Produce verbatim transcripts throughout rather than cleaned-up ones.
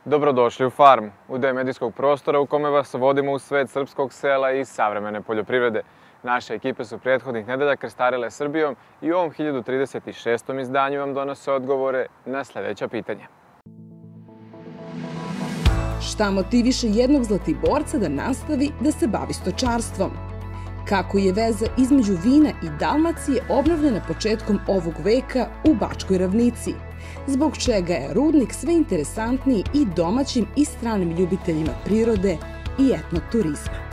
Dobrodošli u Farm, udeo medijskog prostora u kome vas vodimo u svet srpskog sela i savremene poljoprivrede. Naše ekipe su prethodnih nedelja krstarile Srbijom i u ovom hiljadu trideset šestom izdanju vam donose odgovore na sledeća pitanja. Šta motiviše jednog Zlatiborca da nastavi da se bavi stočarstvom? Kako je veza između vina i Dalmacije obnovljena početkom ovog veka u Bačkoj ravnici? Zbog čega je rudnik sve interesantniji i domaćim i stranim ljubiteljima prirode i etnoturizma?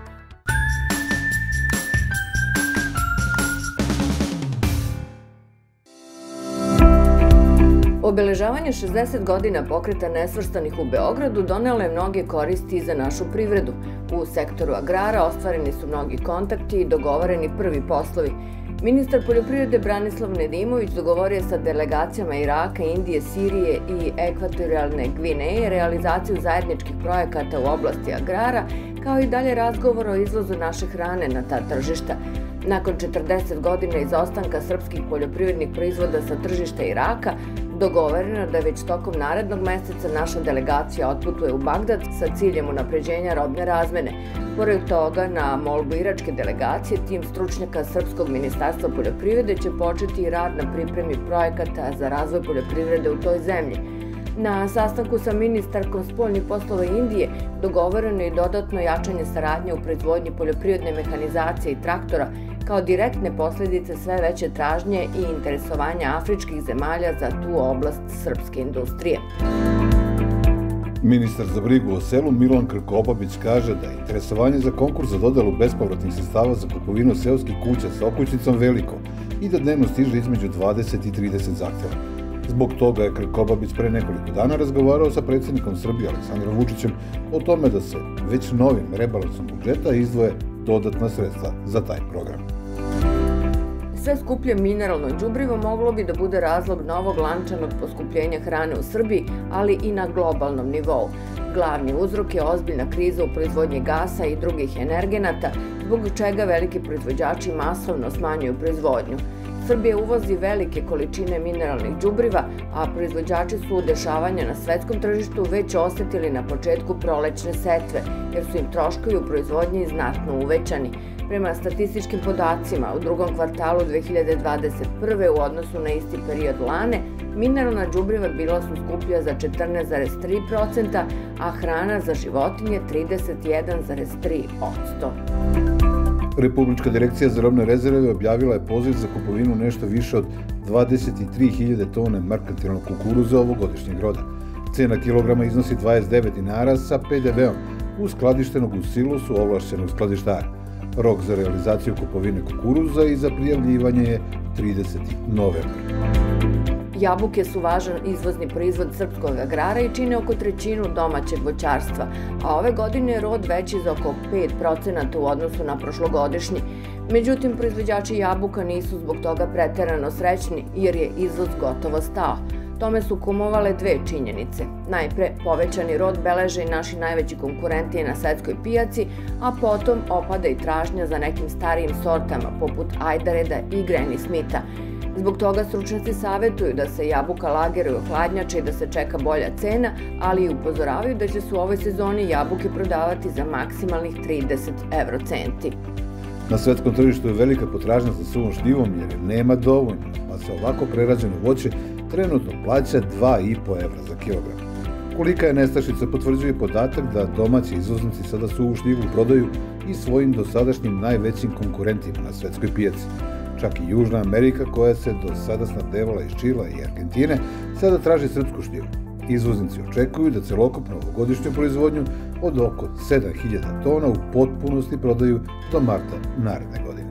Obeležavanje šezdeset godina pokreta nesvrstanih u Beogradu donelo je mnoge koristi za našu privredu. U sektoru agrara ostvareni su mnogi kontakti i dogovoreni prvi poslovi. Ministar poljoprivrede Branislav Nedimović dogovorio je sa delegacijama Iraka, Indije, Sirije i Ekvatorijalne Gvineje realizaciju zajedničkih projekata u oblasti agrara, kao i dalje razgovor o izvozu naše hrane na ta tržišta. Nakon četrdeset godina izostanka srpskih poljoprivrednih proizvoda sa tržišta Iraka, dogovoreno da već tokom narednog meseca naša delegacija otputuje u Bagdad sa ciljem unapređenja robne razmene. Pored toga, na molbu iračke delegacije, tim stručnjaka Srpskog ministarstva poljoprivrede će početi rad na pripremi projekata za razvoj poljoprivrede u toj zemlji. Na sastanku sa ministarkom spoljnih poslova Indije dogovoreno je dodatno jačanje saradnje u proizvodnji poljoprivredne mehanizacije i traktora kao direktne posledice sve veće tražnje i interesovanja afričkih zemalja za tu oblast srpske industrije. Ministar za brigu o selu Milan Krkobabić kaže da je interesovanje za konkurs za dodelu bespovratnih sredstava za kupovinu seoskih kuća sa okućnicom veliko i da dnevno stiže između dvadeset i trideset zahtjeva. Zbog toga je Krkobabić pre nekoliko dana razgovarao sa predsjednikom Srbije Aleksandrom Vučićem o tome da se već novim rebalansom budžeta izdvoje dodatna sredstva za taj program. Sve skuplje mineralno đubrivo moglo bi da bude razlog novog lančanog poskupljenja hrane u Srbiji, ali i na globalnom nivou. Glavni uzrok je ozbiljna kriza u proizvodnji gasa i drugih energenata, zbog čega veliki proizvođači masovno smanjuju proizvodnju. Srbija uvozi velike količine mineralnih đubriva, a proizvođači su dešavanja na svetskom tržištu već osetili na početku prolećne setve, jer su im troškovi u proizvodnji znatno uvećani. Prema statističkim podacima, u drugom kvartalu dve hiljade dvadeset prve. u odnosu na isti period lane, mineralna đubriva bila su skuplja za četrnaest zarez tri procenta, a hrana za životinje trideset jedan zarez tri posto. Republička direkcija za robne rezerve objavila je poziv za kupovinu nešto više od dvadeset tri hiljade tone merkantilnog kukuruza ovogodišnjeg roda. Cena kilograma iznosi dvadeset devet dinara sa pe de veom uskladištenog u silosu ovlašćenog skladištara. Rok za realizaciju kupovine kukuruza i za prijavljivanje je trideseti novembar. Jabuke su važan izvozni proizvod srpskog agrara i čine oko trećinu domaćeg voćarstva, a ove godine je rod veći za oko pet procenata u odnosu na prošlogodišnji. Međutim, proizvođači jabuka nisu zbog toga preterano srećni jer je izvoz gotovo stao. Tome su kumovale dve činjenice. Najpre, povećani rod beleže i naši najveći konkurenti na svetskoj pijaci, a potom opada i tražnja za nekim starijim sortama poput Ajdareda i Granny Smitha. Zbog toga stručnjaci savetuju da se jabuka lageruje u hladnjače i da se čeka bolja cena, ali i upozoravaju da će se u ovoj sezoni jabuke prodavati za maksimalnih trideset evrocenti. Na svetskom tržištu je velika potražnja za suvom šljivom jer je nema dovoljno, pa se ovako prerađeno voće trenutno plaća dva i po evra za kilogram. Kolika je nestašica potvrđuje podatak da domaći izvoznici sada suvu šljivu prodaju i svojim dosadašnjim najvećim konkurentima na svetskoj pijaci. Čak i Južna Amerika, koja se do sada snabdevala iz Čila i Argentine, sada traži srpsku šljivu. Izvoznici očekuju da celokupnu ovogodišnju proizvodnju od oko sedam hiljada tona u potpunosti prodaju do marta naredne godine.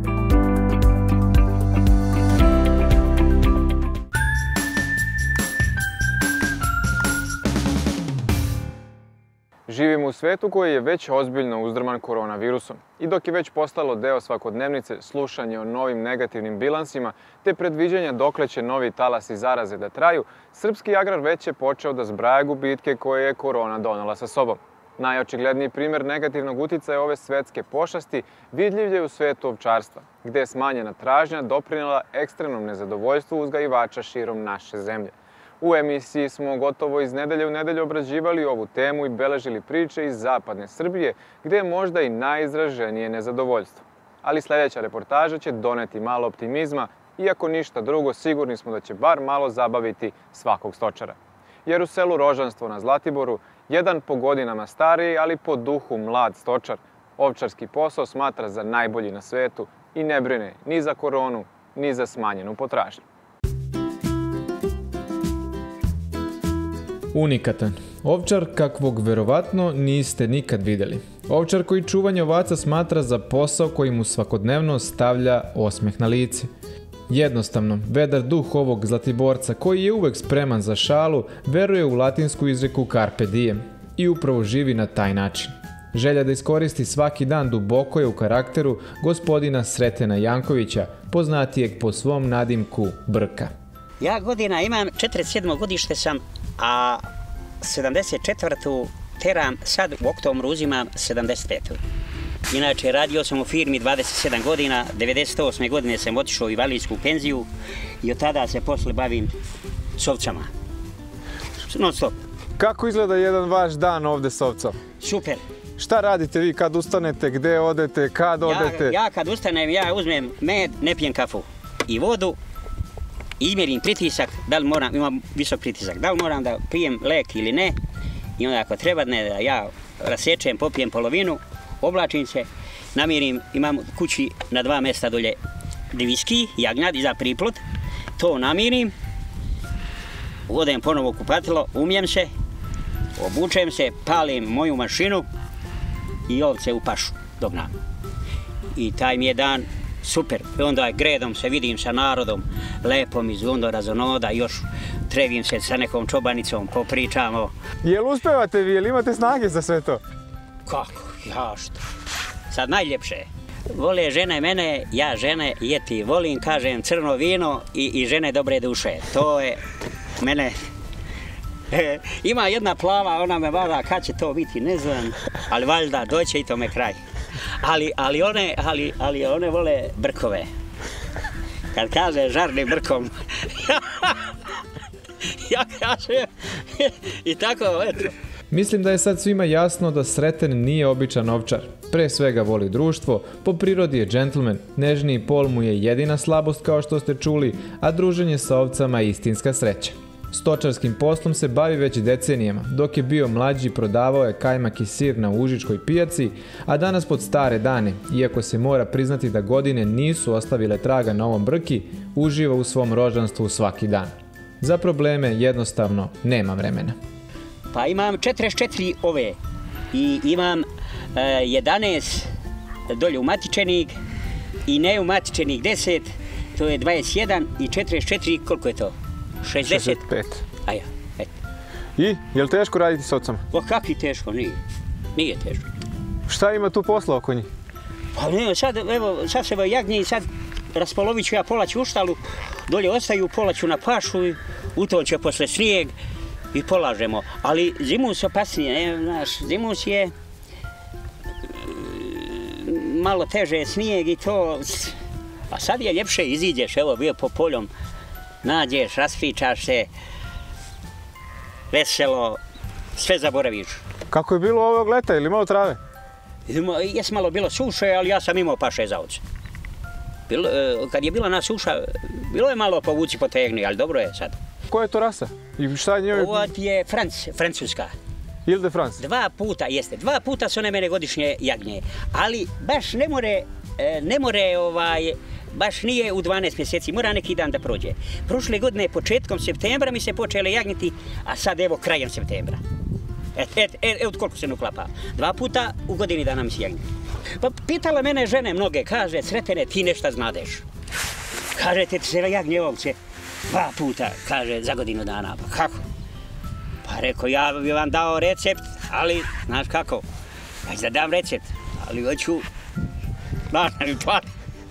Živimo u svetu koji je već ozbiljno uzdrman koronavirusom i dok je već postalo deo svakodnevnice slušanje o novim negativnim bilansima te predviđanja dokle će novi talasi zaraze da traju, srpski agrar već je počeo da zbraja gubitke koje je korona donela sa sobom. Najočigledniji primer negativnog uticaja ove svetske pošasti vidljiv je u svetu ovčarstva, gde je smanjena tražnja doprinela ekstremnom nezadovoljstvu uzgajivača širom naše zemlje. U emisiji smo gotovo iz nedelje u nedelju obrađivali ovu temu i beležili priče iz zapadne Srbije, gde je možda i najizraženije nezadovoljstvo. Ali sljedeća reportaža će doneti malo optimizma, iako ništa drugo, sigurni smo da će bar malo zabaviti svakog stočara. Jer u selu Rožanstvo na Zlatiboru, jedan po godinama stariji, ali po duhu mlad stočar, ovčarski posao smatra za najbolji na svetu i ne brine ni za koronu, ni za smanjenu potražnju. Unikatan. Ovčar kakvog verovatno niste nikad vidjeli. Ovčar koji čuvanje ovaca smatra za posao koji mu svakodnevno stavlja osmeh na lice. Jednostavno, vedar duh ovog Zlatiborca, koji je uvek spreman za šalu, veruje u latinsku izreku Carpe diem i upravo živi na taj način. Želja da iskoristi svaki dan duboko je u karakteru gospodina Sretena Jankovića, poznatijeg po svom nadimku Brka. Ja godina imam, četrdeset sedmo godište sam, a sedamdeset četvrtu teram, sad u oktobru uzimam sedamdeset petu. Inače, radio sam u firmi dvadeset sedam godina, devedeset osme godine sam otišao u invalidsku penziju i od tada se posle bavim s ovcama. Non stop. Kako izgleda jedan vaš dan ovde s ovcom? Super. Šta radite vi kad ustanete, gde odete, kad odete? Ja, ja kad ustanem, ja uzmem med, ne pijem kafu i vodu, izmjerim pritisak, da li moram, imam visok pritisak, da li moram da pijem lek ili ne, i onda ako treba ne, da ja rasečem, popijem polovinu, oblačim se, namirim, imam kući na dva mjesta dolje viski, jagnjad i za priplot, to namirim, odem ponovo u kupatilo, umijem se, obučem se, palim moju mašinu i ovce u pašu dognam. I taj mi je dan super. I onda gredom se vidim sa narodom, lepo mi zvundo razonoda, još trevim se sa nekom čobanicom, popričamo. Jel uspevate vi, jel imate snage za sve to? Kako? Ja što? Sad najljepše. Vole žene mene, ja žene jeti. Volim, kažem, crno vino i, i žene dobre duše. To je mene... Ima jedna plava, ona me vara, kad će to biti, ne znam, ali valjda doće i to me kraj. Ali, ali, one, ali, ali one vole brkove. Kad kaže žarnim brkom, ja kažem, i tako, eto. Mislim da je sad svima jasno da Sreten nije običan ovčar. Pre svega voli društvo, po prirodi je džentlmen, nežniji pol mu je jedina slabost kao što ste čuli, a druženje sa ovcama je istinska sreća. Stočarskim poslom se bavi već decenijama, dok je bio mlađi prodavao je kajmak i sir na Užičkoj pijaci, a danas pod stare dane, iako se mora priznati da godine nisu ostavile traga na ovom Brki, uživa u svom rožanstvu svaki dan. Za probleme jednostavno nema vremena. Pa imam četrdeset četiri ove i imam uh, jedanaest dolje umatičenih i neumatičenih deset, to je dvadeset jedan i četrdeset četiri, koliko je to? šezdeset. šezdeset pet. A ja, eto. I, je li teško raditi s ovcama? O, kakvi teško, nije. Nije teško. Šta ima tu posla oko njih? Pa ne, sad, evo, sad se jagnje i sad raspolovit ću ja, pola ću u štalu, dolje ostaju, pola ću na pašu i u to će posle snijeg i polažemo. Ali zimus opasnije, ne, znaš, zimus je malo teže snijeg i to, a sad je ljepše, iziđeš, evo, bio po poljom, nađeš, raspričaš se, veselo, sve zaboraviš. Kako je bilo ovog leta, ili imalo trave? Jes malo bilo suše, ali ja sam imao paše za ovce. Bilo, kad je bila na suša, bilo je malo povuci potegni, ali dobro je sad. Koja je to rasa? I šta je njoj? Ovo je Franc, francuska. Ile de France? Dva puta, jeste, dva puta su one mene godišnje jagnje, ali baš ne more, ne more ovaj, baš nije u dvanaest mjeseci, mora neki dan da prođe. Prošle godine, početkom septembra mi se počele jagniti, a sad evo krajem septembra. Et, et, et, et, koliko se ne uklapa. Dva puta u godini dana mi se jagnje. Pa pitala mene žene mnoge, kaže, Sretene, ti nešto znadeš. Kaže, te se jagnje ovce. Dva puta, kaže, za godinu dana. Pa kako? Pa rekao, ja bi vam dao recept, ali, znaš kako, ja da dam recept, ali hoću, znaš, mi plati.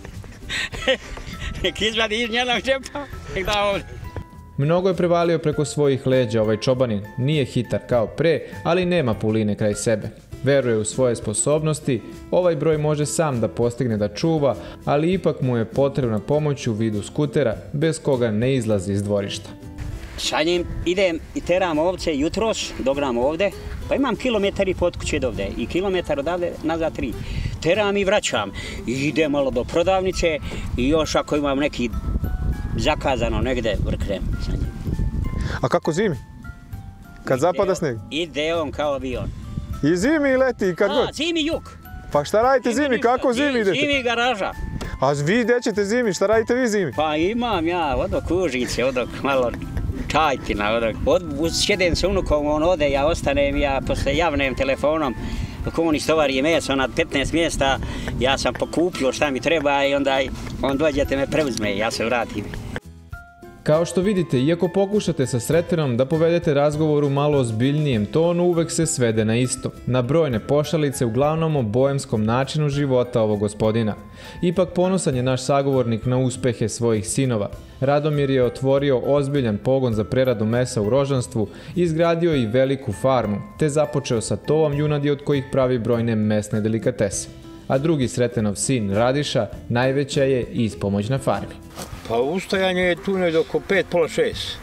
Nek izvadi iz njenog džepa, nek da ovdje. Mnogo je prevalio preko svojih leđa ovaj čobanin, nije hitar kao pre, ali nema puline kraj sebe. Veruje u svoje sposobnosti, ovaj broj može sam da postigne da čuva, ali ipak mu je potrebna pomoć u vidu skutera, bez koga ne izlazi iz dvorišta. sa njim idem i teram ovce jutros, dogram ovde, pa imam kilometar i pod kuće do ovde i kilometar odavde nazad tri. Teram i vraćam. I idem malo do prodavnice i još ako imam neki zakazano negde vrknem sa njim. A kako zimi? Kad zapada sneg? Ide on kao avion. I zimi i leti i kad A, god? zimi jug. Pa šta radite zimi? Kako zimi idete? Zimi garaža. A vi gde ćete zimi? Šta radite vi zimi? Pa imam ja odok kužice, odok malo čajtina, odok. Od, sjedem sa unukom, on ode, ja ostanem, ja posle javnem telefonom, dok on istovari meso na petnaest mjesta, ja sam pokupio šta mi treba i onda on dođe te me preuzme, ja se vratim. Kao što vidite, iako pokušate sa Sretenom da povedete razgovor u malo ozbiljnijem tonu, uvek se svede na isto, na brojne pošalice, uglavnom o boemskom načinu života ovog gospodina. Ipak ponosan je naš sagovornik na uspehe svojih sinova. Radomir je otvorio ozbiljan pogon za preradu mesa u rožanstvu, izgradio i veliku farmu, te započeo sa tovom junadi od kojih pravi brojne mesne delikatese. A drugi Sretenov sin, Radiša, najveća je ispomoć na farmi. Pa ustajanje je tu negdje oko pet, pola šest.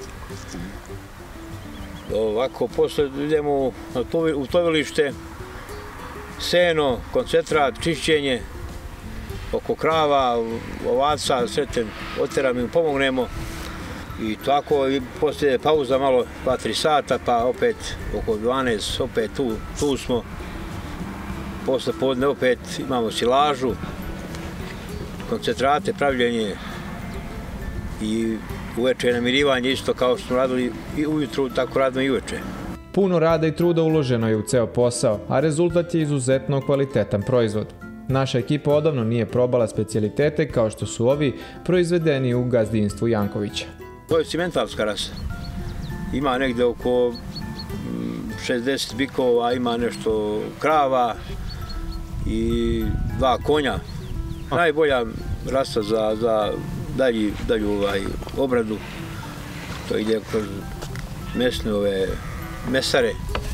Ovako, posle idemo na to, u tovilište, seno, koncentrat, čišćenje, oko krava, ovaca, Sreten, oteram im, pomognemo. I tako, i poslije pauza malo, dva tri sata, pa opet oko dvanaest, opet tu, tu smo. Posle podne opet imamo silažu, koncentrate, pravljenje i uveče namirivanje isto kao što smo radili i ujutru, tako radimo i uveče. Puno rada i truda uloženo je u ceo posao, a rezultat je izuzetno kvalitetan proizvod. Naša ekipa odavno nije probala specijalitete kao što su ovi proizvedeni u gazdinstvu Jankovića. To je cimentarska rasa. Ima negde oko šezdeset bikova, ima nešto krava i dva konja. Najbolja rasa za, za dalji, dalju ovaj, obradu. To ide kroz mesne ove mesare.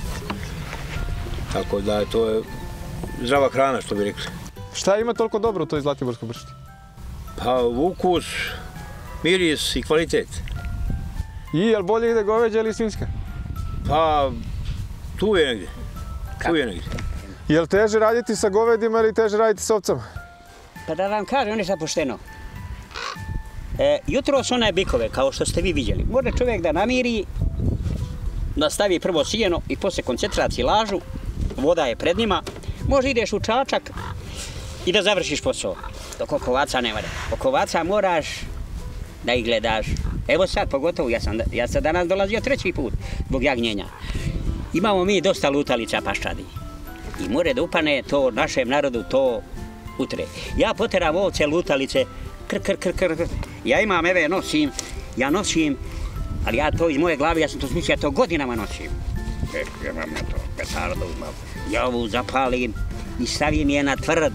Tako da to je zdrava hrana, što bi rekli. Šta ima toliko dobro u toj Zlatiborskoj bršti? Pa ukus, miris i kvalitet. I je li bolje ide goveđa ili svinjska? Pa tu je negdje. Tu je negdje. Je li teže raditi sa govedima ili teže raditi sa ovcama? Pa da vam kažem nešto pošteno. E, jutro su one bikove, kao što ste vi vidjeli. Može čovjek da namiri, da stavi prvo sijeno i posle koncentracije lažu, voda je pred njima, može ideš u čačak i da završiš posao. Dok oko ovaca ne vare. Oko ovaca moraš da ih gledaš. Evo sad, pogotovo, ja sam, ja sam danas dolazio treći put zbog jagnjenja. Imamo mi dosta lutalica paščadi. I more da upane to našem narodu to utre. Ja poteram ovce lutalice, kr, kr, kr, kr, kr. Ja imam, eve, nosim, ja nosim, ali ja to iz moje glave, ja sam to smislio, ja to godinama nosim. E, ja imam ja to petardu, ja ovu zapalim i stavim je na tvrd.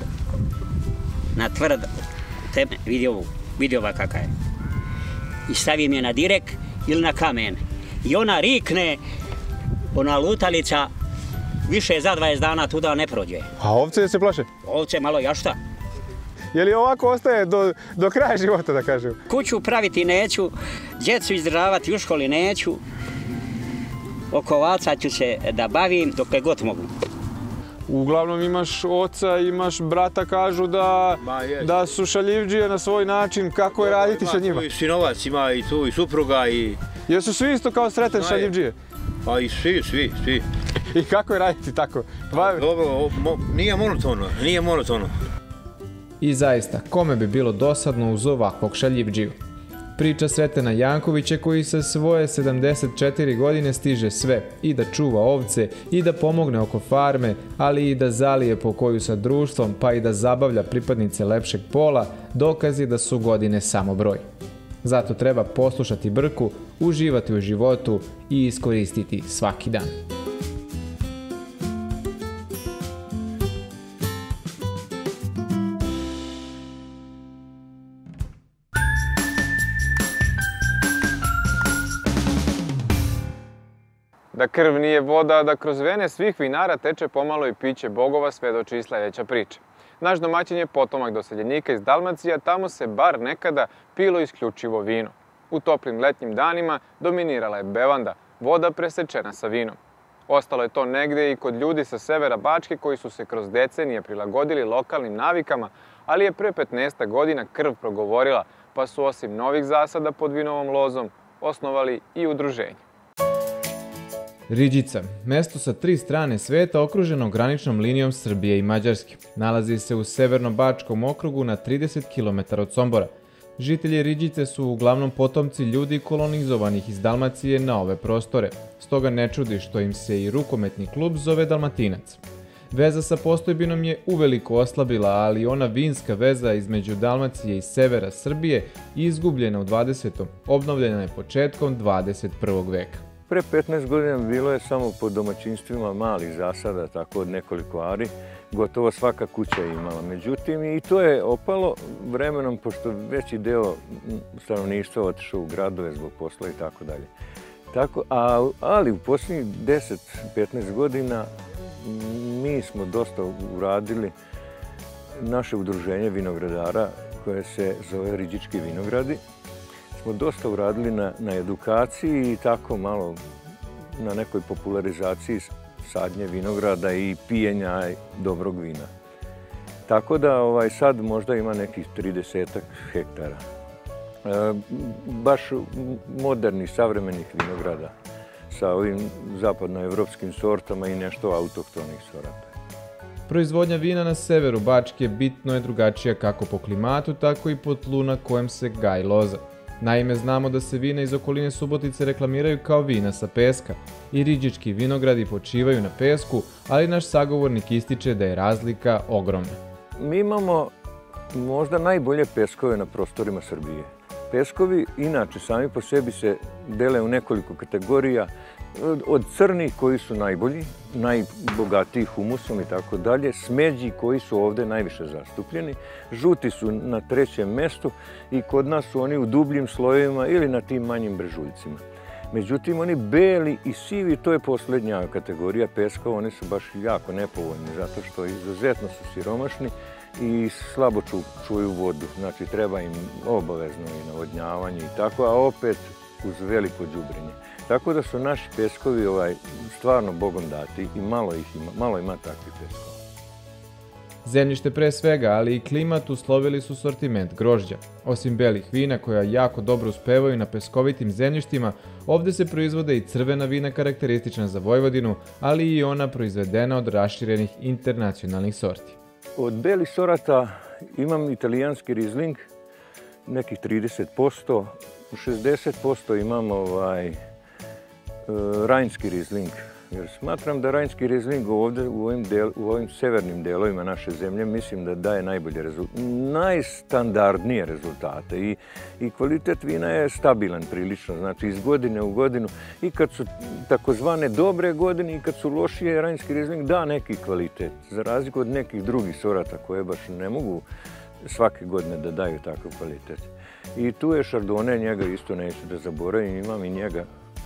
Na tvrd, tebe, vidi ovu, vidi ova kaka je. I stavim je na direk ili na kamen. I ona rikne, ona lutalica, više za dvadeset dana tuda ne prođe. A ovce se plaše? Ovce malo jašta. Je li ovako ostaje do, do kraja života, da kažem? Kuću praviti neću, djecu izdržavati u školi neću. Oko ovaca ću se da bavim dokle god mogu. Uglavnom imaš oca, imaš brata, kažu da, da su šaljivdžije na svoj način. Kako je raditi sa njima? Ima tu i sinovac, ima i tu i supruga i... Jesu svi isto kao Sreten šaljivdžije? Pa i svi, svi, svi. I kako je raditi tako? Pa, dobro, mo, nije monotono, nije monotono. I zaista, kome bi bilo dosadno uz ovakvog šaljivdžiju? Priča Sretena Jankovića koji sa svoje sedamdeset četiri godine stiže sve, i da čuva ovce, i da pomogne oko farme, ali i da zalije pokoju sa društvom, pa i da zabavlja pripadnice lepšeg pola, dokaz je da su godine samo broj. Zato treba poslušati brku, uživati u životu i iskoristiti svaki dan. Da krv nije voda, da kroz vene svih vinara teče pomalo i piće bogova, svedoči i sljedeća priča. Naš domaćin je potomak doseljenika iz Dalmacije, a tamo se bar nekada pilo isključivo vino. U toplim letnjim danima dominirala je bevanda, voda presečena sa vinom. Ostalo je to negde i kod ljudi sa severa Bačke koji su se kroz decenije prilagodili lokalnim navikama, ali je pre petnaestak godina krv progovorila, pa su osim novih zasada pod vinovom lozom osnovali i udruženje. Riđica, mesto sa tri strane sveta okruženo graničnom linijom Srbije i Mađarske. Nalazi se u Severno-Bačkom okrugu na trideset kilometara od Sombora. Žitelji Riđice su uglavnom potomci ljudi kolonizovanih iz Dalmacije na ove prostore. Stoga ne čudi što im se i rukometni klub zove Dalmatinac. Veza sa postojbinom je uveliko oslabila, ali ona vinska veza između Dalmacije i severa Srbije izgubljena u dvadesetom obnovljena je početkom dvadeset prvog veka. Pre petnaest godina bilo je samo po domaćinstvima malih zasada, tako od nekoliko ari. Gotovo svaka kuća je imala. Međutim, i to je opalo vremenom, pošto veći deo stanovništva otišao u gradove zbog posla i tako dalje. Tako, a, ali u posljednjih deset do petnaest godina mi smo dosta uradili naše udruženje vinogradara koje se zove Riđički vinogradi. Smo dosta uradili na, na edukaciji i tako malo na nekoj popularizaciji sadnje vinograda i pijenja dobrog vina. Tako da ovaj, sad možda ima nekih tridesetak hektara. E, baš modernih, savremenih vinograda sa ovim zapadnoevropskim sortama i nešto autohtonih sorata. Proizvodnja vina na severu Bačke bitno je drugačija kako po klimatu, tako i po tlu na kojem se gaji loza. Naime, znamo da se vina iz okoline Subotice reklamiraju kao vina sa peska i riđički vinogradi počivaju na pesku, ali naš sagovornik ističe da je razlika ogromna. Mi imamo možda najbolje peskove na prostorima Srbije. Peskovi inače sami po sebi se dele u nekoliko kategorija, od crnih koji su najbolji, najbogatiji humusom i tako dalje, smeđi koji su ovde najviše zastupljeni, žuti su na trećem mestu i kod nas su oni u dubljim slojevima ili na tim manjim brežuljcima. Međutim, oni beli i sivi, to je poslednja kategorija peskova, oni su baš jako nepovoljni zato što izuzetno su siromašni i slabo ču, čuju vodu. Znači, treba im obavezno i navodnjavanje i tako, a opet uz veliko đubrenje. Tako da su naši peskovi ovaj, stvarno Bogom dati i malo ih ima, malo ima takvih peskova. Zemljište pre svega, ali i klimat uslovili su sortiment grožđa. Osim belih vina koja jako dobro uspevaju na peskovitim zemljištima, ovde se proizvode i crvena vina karakteristična za Vojvodinu, ali i ona proizvedena od raširenih internacionalnih sorti. Od belih sorata imam italijanski rizling, nekih trideset posto, šezdeset posto imam ovaj, rajnski rizling. Jer smatram da rajnski rizling ovde u ovim, del, u ovim severnim delovima naše zemlje mislim da daje najbolje rezultate, najstandardnije rezultate i, i kvalitet vina je stabilan prilično, znači iz godine u godinu i kad su takozvane dobre godine i kad su lošije, rajnski rizling da neki kvalitet, za razliku od nekih drugih sorata koje baš ne mogu svake godine da daju takav kvalitet. I tu je Chardonnay, njega isto neću da zaboravim, imam i njega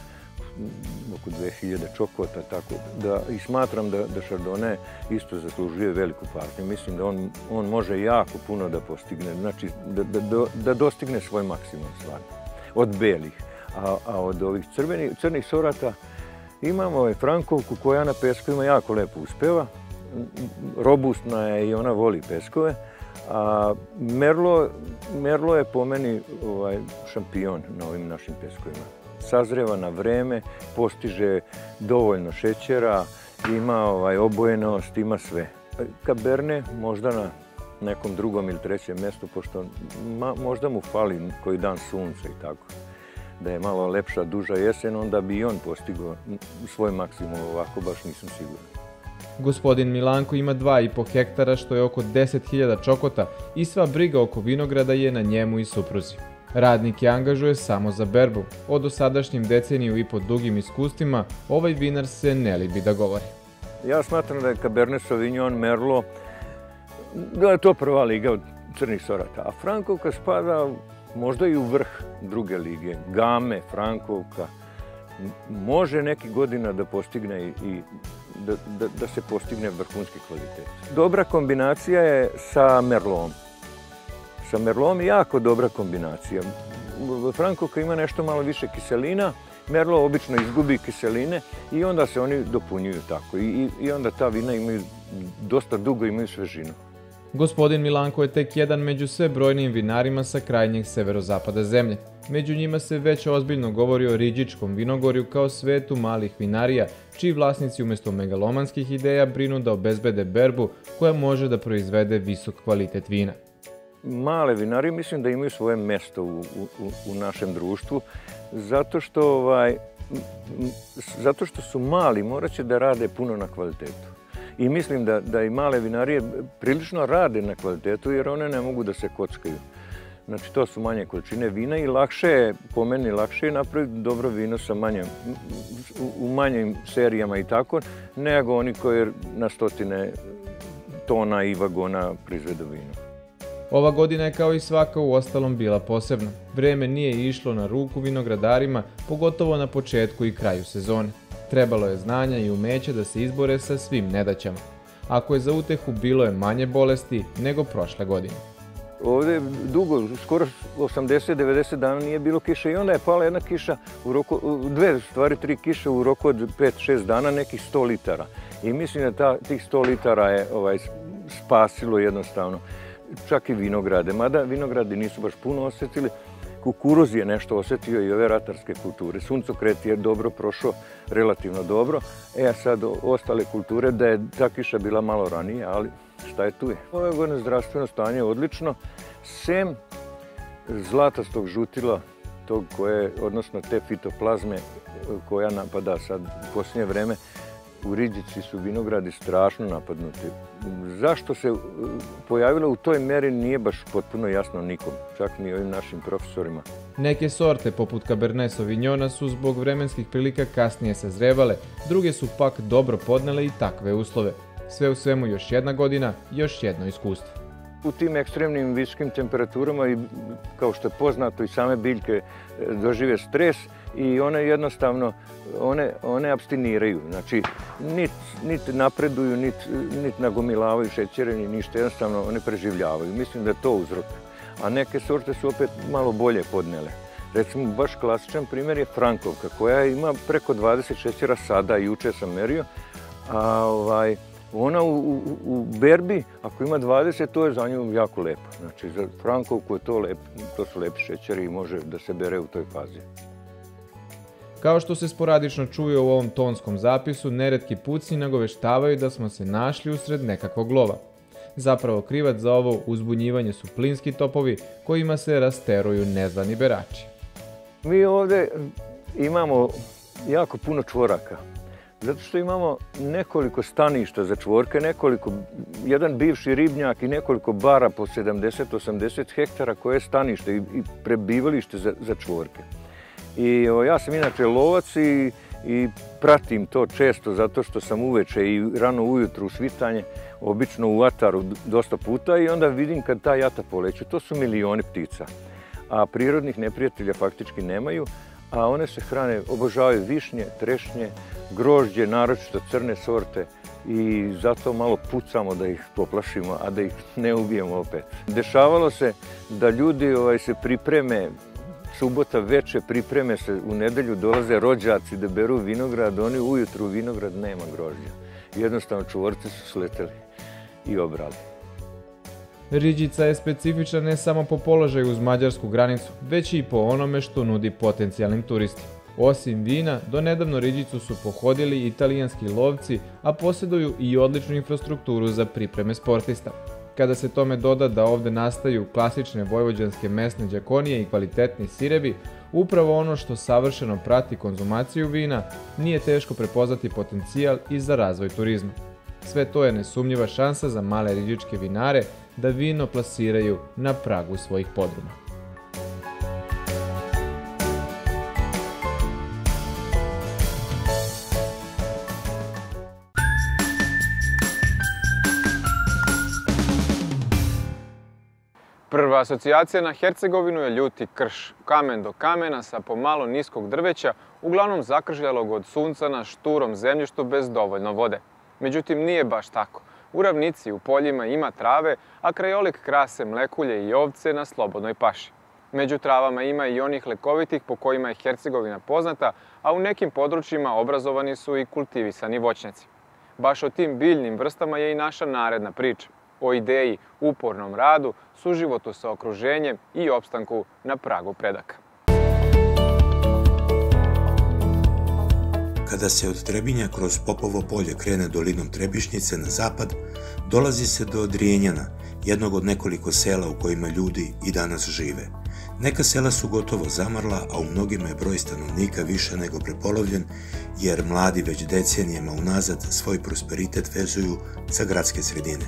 oko dve hiljade čokota, tako da i smatram da, da Chardonnay isto zaslužuje veliku pažnju. Mislim da on, on može jako puno da postigne, znači da, da, da dostigne svoj maksimum stvarno, od belih. A, a od ovih crvenih, crnih sorata imamo ovaj Frankovku koja na peskovima jako lepo uspeva, robustna je i ona voli peskove, a Merlot, Merlot je po meni ovaj, šampion na ovim našim peskovima. Sazreva na vreme, postiže dovoljno šećera, ima ovaj, obojenost, ima sve. Cabernet možda na nekom drugom ili trećem mjestu, pošto ma, možda mu fali koji dan sunca i tako. Da je malo lepša, duža jesen, onda bi i on postigao svoj maksimum, ovako baš nisam siguran. Gospodin Milanko ima dva i po hektara, što je oko deset hiljada čokota i sva briga oko vinograda je na njemu i supruzi. Radnike angažuje samo za berbu. O dosadašnjim deceniju i po dugim iskustvima ovaj vinar se ne libi da govori. Ja smatram da je Cabernet Sauvignon, Merlot, da je to prva liga od crnih sorata. A Frankovka spada možda i u vrh druge lige. Game, Frankovka, može neki godina da postigne i da, da, da se postigne vrhunski kvalitet. Dobra kombinacija je sa Merlotom. Sa Merlotom je jako dobra kombinacija. Frankovka ima nešto malo više kiselina, Merlot obično izgubi kiseline i onda se oni dopunjuju tako. I, i onda ta vina imaju, dosta dugo imaju svežinu. Gospodin Milanko je tek jedan među sve brojnim vinarima sa krajnjeg severozapada zemlje. Među njima se već ozbiljno govori o Riđičkom vinogorju kao svetu malih vinarija, čiji vlasnici umjesto megalomanskih ideja brinu da obezbede berbu koja može da proizvede visok kvalitet vina. Male vinarije mislim da imaju svoje mesto u, u, u našem društvu, zato što, ovaj, zato što su mali, morat će da rade puno na kvalitetu. I mislim da, da i male vinarije prilično rade na kvalitetu jer one ne mogu da se kockaju. Znači to su manje količine vina i lakše je, po meni lakše je napraviti dobro vino sa manjim, u manjim serijama i tako, nego oni koji na stotine tona i vagona proizvedu vino. Ova godina je kao i svaka u ostalom bila posebna. Vreme nije išlo na ruku vinogradarima, pogotovo na početku i kraju sezone. Trebalo je znanja i umeća da se izbore sa svim nedaćama. Ako je za utehu, bilo je manje bolesti nego prošle godine. Ovdje dugo, skoro osamdeset do devedeset dana nije bilo kiše i onda je pala jedna kiša, u roku, dve stvari, tri kiše u roku od pet šest dana, nekih sto litara. I mislim da ta, tih sto litara je ovaj, spasilo jednostavno čak i vinograde. Mada vinogradi nisu baš puno osjetili. Kukuruz je nešto osjetio i ove ratarske kulture. Suncokret je dobro prošao, relativno dobro. E, a sad ostale kulture, da je ta kiša bila malo ranije, ali šta je tu je. Ove godine zdravstveno stanje je odlično, sem zlatastog žutila, tog koje, odnosno te fitoplazme koja napada sad u posljednje vreme. U Riđici su vinogradi strašno napadnuti. Zašto se pojavilo u toj meri nije baš potpuno jasno nikom, čak ni ovim našim profesorima. Neke sorte, poput Cabernet Sauvignona, su zbog vremenskih prilika kasnije sazrevale, druge su pak dobro podnele i takve uslove. Sve u svemu još jedna godina, još jedno iskustvo. U tim ekstremnim visokim temperaturama i kao što je poznato i same biljke dožive stres i one jednostavno one, one apstiniraju. Znači, niti nit napreduju, niti nit nagomilavaju šećere, ni ništa, jednostavno one preživljavaju. Mislim da je to uzrok. A neke sorte su opet malo bolje podnele. Recimo, baš klasičan primjer je Frankovka, koja ima preko dvadeset šećera sada, juče sam merio, a ovaj, ona u, u, u berbi, ako ima dvadeset, to je za nju jako lepo. Znači, za Frankovku je to, lep, to su lepi šećeri i može da se bere u toj fazi. Kao što se sporadično čuje u ovom tonskom zapisu, neretki pucnji nagoveštavaju da smo se našli usred nekakvog lova. Zapravo krivac za ovo uzbunjivanje su plinski topovi kojima se rasteruju nezvani berači. Mi ovdje imamo jako puno čvoraka. Zato što imamo nekoliko staništa za čvorke, nekoliko, jedan bivši ribnjak i nekoliko bara po sedamdeset do osamdeset hektara koje je stanište i, i prebivalište za, za čvorke. I o, ja sam inače lovac i, i pratim to često zato što sam uveče i rano ujutru u svitanje, obično u ataru dosta puta i onda vidim kad ta jata poleću. To su milioni ptica, a prirodnih neprijatelja faktički nemaju, a one se hrane, obožavaju višnje, trešnje, grožđe, naročito crne sorte i zato malo pucamo da ih poplašimo, a da ih ne ubijemo opet. Dešavalo se da ljudi ovaj, se pripreme, subota veče pripreme se, u nedelju dolaze rođaci da beru vinograd, oni ujutru u vinograd nema grožđa. Jednostavno čuvorci su sleteli i obrali. Riđica je specifična ne samo po položaju uz mađarsku granicu, već i po onome što nudi potencijalnim turistima. Osim vina, donedavno Riđicu su pohodili italijanski lovci, a posjeduju i odličnu infrastrukturu za pripreme sportista. Kada se tome doda da ovde nastaju klasične vojvođanske mesne đakonije i kvalitetni sirevi, upravo ono što savršeno prati konzumaciju vina, nije teško prepoznati potencijal i za razvoj turizma. Sve to je nesumnjiva šansa za male riđičke vinare da vino plasiraju na pragu svojih podruma. Prva asocijacija na Hercegovinu je ljuti krš, kamen do kamena sa pomalo niskog drveća, uglavnom zakržljalog od sunca na šturom zemljištu bez dovoljno vode. Međutim, nije baš tako. U ravnici u poljima ima trave, a krajolik krase mlekulje i ovce na slobodnoj paši. Među travama ima i onih lekovitih po kojima je Hercegovina poznata, a u nekim područjima obrazovani su i kultivisani voćnjaci. Baš o tim biljnim vrstama je i naša naredna priča. O ideji, upornom radu, suživotu sa okruženjem i opstanku na pragu predaka. Kada se od Trebinja kroz Popovo polje krene dolinom Trebišnjice na zapad, dolazi se do Drijenjana, jednog od nekoliko sela u kojima ljudi i danas žive. Neka sela su gotovo zamrla, a u mnogima je broj stanovnika više nego prepolovljen, jer mladi već decenijama unazad svoj prosperitet vezuju za gradske sredine.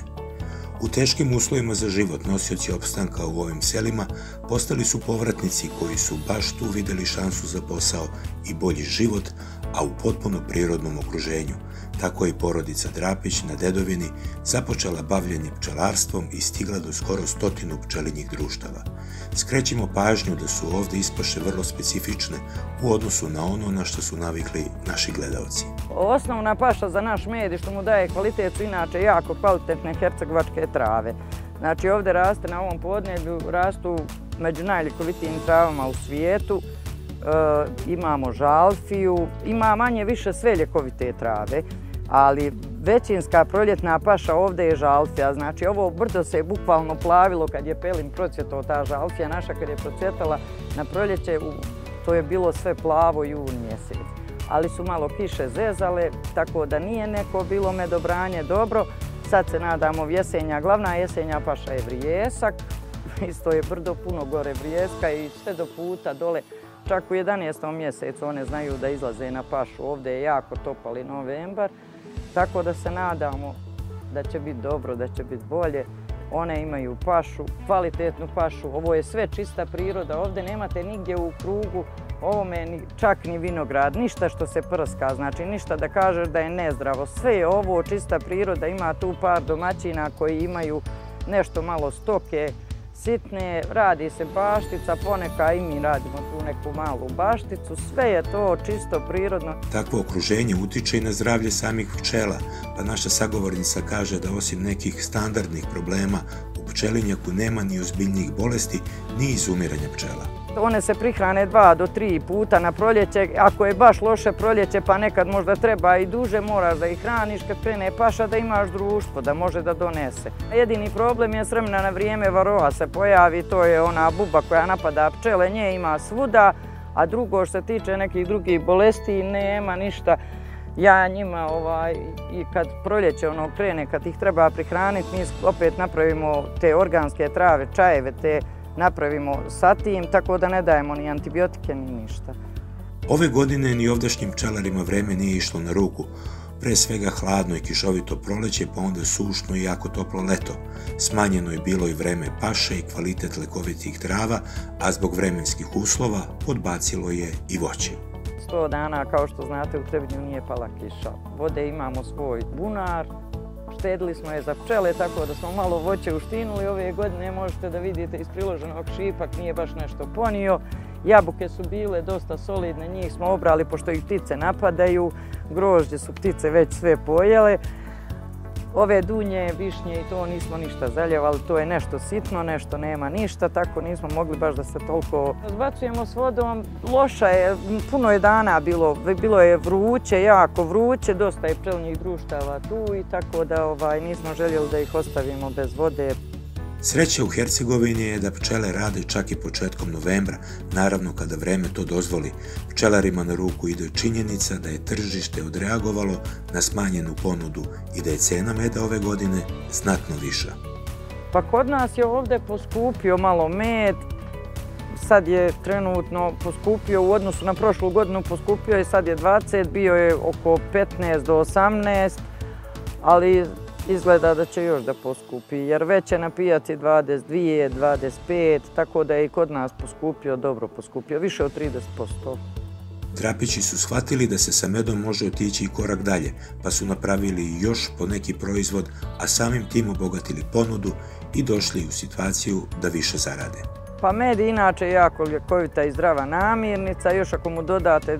U teškim uslovima za život nosioci opstanka u ovim selima postali su povratnici koji su baš tu vidjeli šansu za posao i bolji život, a u potpuno prirodnom okruženju. Tako je i porodica Drapić na Dedovini započela bavljenje pčelarstvom i stigla do skoro stotinu pčelinjih društava. Skrećimo pažnju da su ovdje ispaše vrlo specifične u odnosu na ono na što su navikli naši gledalci. Osnovna paša za naš med i što mu daje kvalitet su inače jako kvalitetne hercegovačke trave. Znači ovdje raste na ovom podneblju, rastu među najljekovitijim travama u svijetu. E, imamo žalfiju, ima manje više sve ljekovite trave, ali većinska proljetna paša ovdje je žalfija. Znači ovo brdo se je bukvalno plavilo kad je pelin procvjetao, ta žalfija naša kad je procvjetala na proljeće, to je bilo sve plavo jun mjesec. Ali su malo kiše zezale, tako da nije neko bilo medobranje dobro. Sad se nadamo vjesenja, glavna jesenja paša je vrijesak, isto je brdo puno gore vrijeska i sve do puta dole. Čak u jedanaestom mjesecu one znaju da izlaze na pašu, ovdje je jako topali novembar, tako da se nadamo da će biti dobro, da će biti bolje. One imaju pašu, kvalitetnu pašu, ovo je sve čista priroda, ovdje nemate nigdje u krugu, ovome čak ni vinograd, ništa što se prska, znači ništa da kažeš da je nezdravo. Sve je ovo čista priroda, ima tu par domaćina koji imaju nešto malo stoke, sitne, radi se baštica, poneka i mi radimo tu neku malu bašticu, sve je to čisto prirodno. Takvo okruženje utiče i na zdravlje samih pčela, pa naša sagovornica kaže da osim nekih standardnih problema u pčelinjaku nema ni ozbiljnijih bolesti, ni izumiranja pčela. One se prihrane dva do tri puta na proljeće, ako je baš loše proljeće pa nekad možda treba i duže, moraš da ih hraniš kad krene paša da imaš društvo, da može da donese. Jedini problem je s vremena na vrijeme varoa se pojavi, to je ona buba koja napada pčele, nje ima svuda, a drugo što se tiče nekih drugih bolesti nema ništa. Ja njima ovaj, i kad proljeće ono krene, kad ih treba prihraniti, mi opet napravimo te organske trave, čajeve, te napravimo sa tim, tako da ne dajemo ni antibiotike ni ništa. Ove godine ni ovdašnjim pčelarima vreme nije išlo na ruku. Pre svega hladno i kišovito proleće, pa onda sušno i jako toplo leto. Smanjeno je bilo i vreme paše i kvalitet lekovitih trava, a zbog vremenskih uslova podbacilo je i voće. Sto dana, kao što znate, u Trebinju nije pala kiša. Vode imamo svoj bunar, štedili smo je za pčele, tako da smo malo voće uštinuli. Ove godine možete da vidite iz priloženog šipak nije baš nešto ponio. Jabuke su bile dosta solidne, njih smo obrali pošto ih ptice napadaju. Grožđe su ptice već sve pojele. Ove dunje, višnje i to nismo ništa zaljevali, to je nešto sitno, nešto nema ništa, tako nismo mogli baš da se toliko zbacujemo s vodom. Loša je, puno je dana bilo, bilo je vruće, jako vruće, dosta je pčelinjih društava tu i tako da ovaj, nismo željeli da ih ostavimo bez vode. Sreća u Hercegovini je da pčele rade čak i početkom novembra, naravno kada vreme to dozvoli. Pčelarima na ruku ide činjenica da je tržište odreagovalo na smanjenu ponudu i da je cena meda ove godine znatno viša. Pa kod nas je ovdje poskupio malo med, sad je trenutno poskupio u odnosu na prošlu godinu, poskupio je sad je dvadeset, bio je oko petnaest do osamnaest, ali izgleda da će još da poskupi, jer već je na pijaci dvadeset dvije, dvadeset pet, tako da je i kod nas poskupio, dobro poskupio, više od trideset posto. Drapići su shvatili da se sa medom može otići i korak dalje, pa su napravili još po neki proizvod, a samim tim obogatili ponudu i došli u situaciju da više zarade. Pa med je inače jako ljekovita i zdrava namirnica, još ako mu dodate